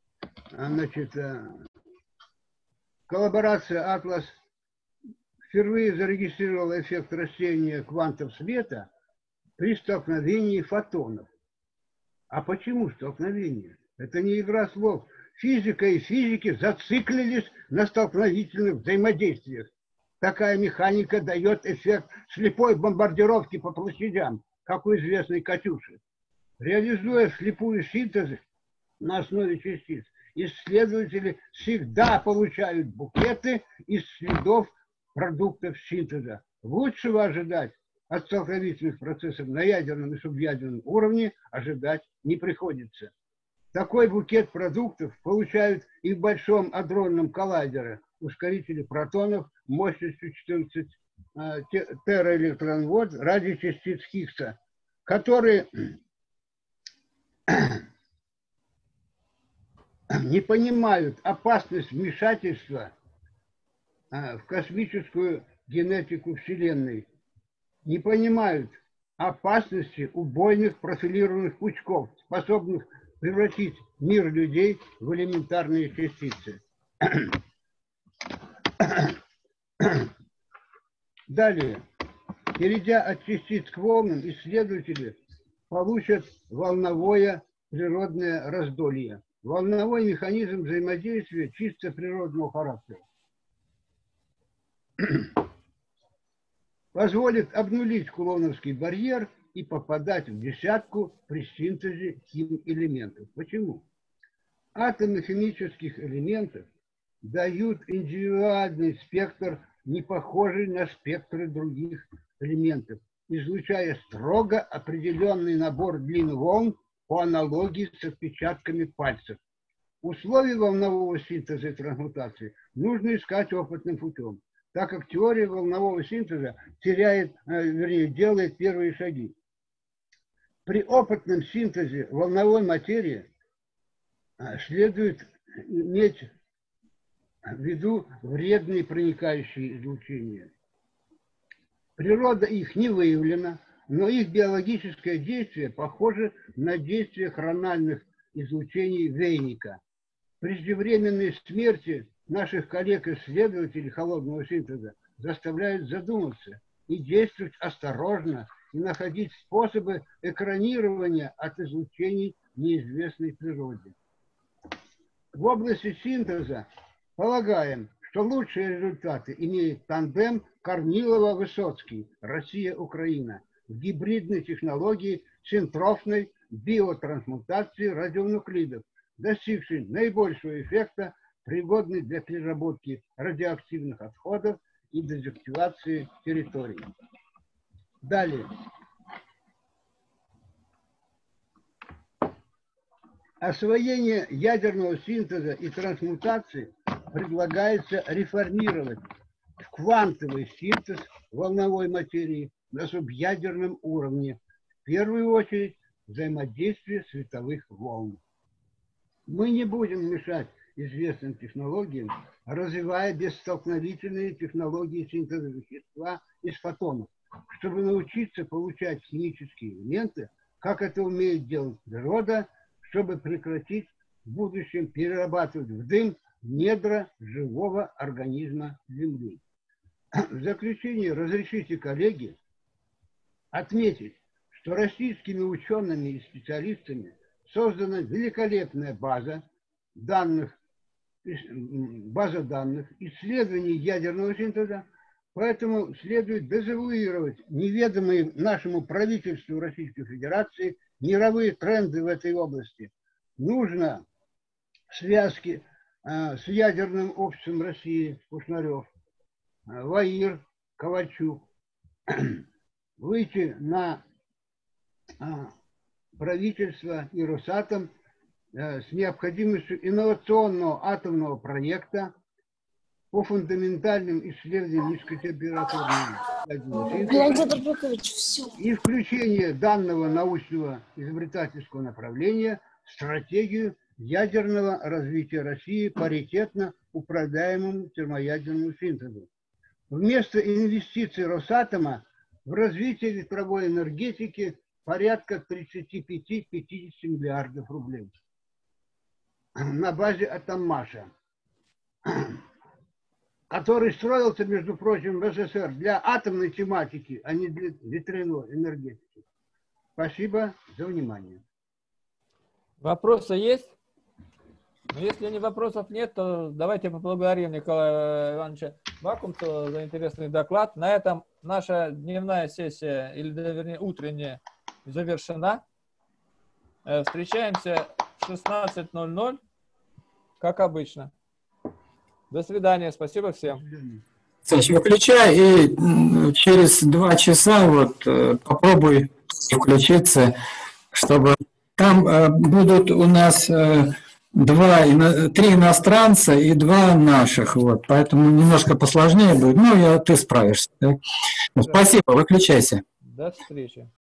коллаборация Atlas впервые зарегистрировала эффект растения квантов света при столкновении фотонов. А почему столкновение? Это не игра слов. Физика и физики зациклились на столкновительных взаимодействиях. Такая механика дает эффект слепой бомбардировки по площадям, как у известной «Катюши». Реализуя слепую синтез на основе частиц, исследователи всегда получают букеты из следов продуктов синтеза. Лучшего ожидать от столкновительных процессов на ядерном и субъядерном уровне ожидать не приходится. Такой букет продуктов получают и в Большом адронном коллайдере, ускорителе протонов мощностью 14 тераэлектронвольт ради частиц Хиггса, которые не понимают опасность вмешательства в космическую генетику Вселенной, не понимают опасности убойных профилированных пучков, способных превратить мир людей в элементарные частицы. Далее, перейдя от частиц к волнам, исследователи получат волновое природное раздолье. Волновой механизм взаимодействия чисто природного характера позволит обнулить кулоновский барьер и попадать в десятку при синтезе химэлементов. Почему? Атомы химических элементов дают индивидуальный спектр, не похожий на спектры других элементов, излучая строго определенный набор длин волн по аналогии с отпечатками пальцев. Условия волнового синтеза и трансмутации нужно искать опытным путем, так как теория волнового синтеза делает первые шаги. При опытном синтезе волновой материи следует иметь ввиду вредные проникающие излучения. Природа их не выявлена, но их биологическое действие похоже на действие хрональных излучений Вейника. Преждевременные смерти наших коллег-исследователей холодного синтеза заставляют задуматься и действовать осторожно и находить способы экранирования от излучений неизвестной природе. В области синтеза полагаем, что лучшие результаты имеет тандем Корнилова-Высоцкий, Россия-Украина, в гибридной технологии синтрофной биотрансмутации радионуклидов, достигший наибольшего эффекта, пригодный для переработки радиоактивных отходов и дезактивации территорий. Далее. Освоение ядерного синтеза и трансмутации предлагается реформировать в квантовый синтез волновой материи на субъядерном уровне, в первую очередь взаимодействие световых волн. Мы не будем мешать известным технологиям, развивая бесстолкновительные технологии синтеза вещества из фотонов, чтобы научиться получать химические элементы, как это умеет делать природа, чтобы прекратить в будущем перерабатывать в дым недра живого организма Земли. В заключение разрешите, коллеги, отметить, что российскими учеными и специалистами создана великолепная база данных исследований ядерного синтеза, поэтому следует дезавуировать неведомые нашему правительству Российской Федерации мировые тренды в этой области. Нужно связки с ядерным обществом России, Кушнарев, Ваир, Ковальчук, выйти на правительство и Росатом с необходимостью инновационного атомного проекта по фундаментальным исследованиям низкотемпературного и включение данного научного изобретательского направления в стратегию ядерного развития России паритетно управляемому термоядерному синтезу. Вместо инвестиций Росатома в развитие ветровой энергетики порядка 35-50 миллиардов рублей на базе Атоммаша, который строился, между прочим, в СССР для атомной тематики, а не для ветряной энергетики. Спасибо за внимание. Вопросы есть? Если вопросов нет, то давайте поблагодарим Николая Ивановича Бакунцева за интересный доклад. На этом наша дневная сессия, или вернее утренняя, завершена. Встречаемся в 16:00, как обычно. До свидания, спасибо всем. Саш, выключай и через 2 часа попробуй включиться, чтобы там будут у нас 3 иностранца и 2 наших, поэтому немножко посложнее будет, ты справишься. Да? Спасибо, выключайся. До встречи.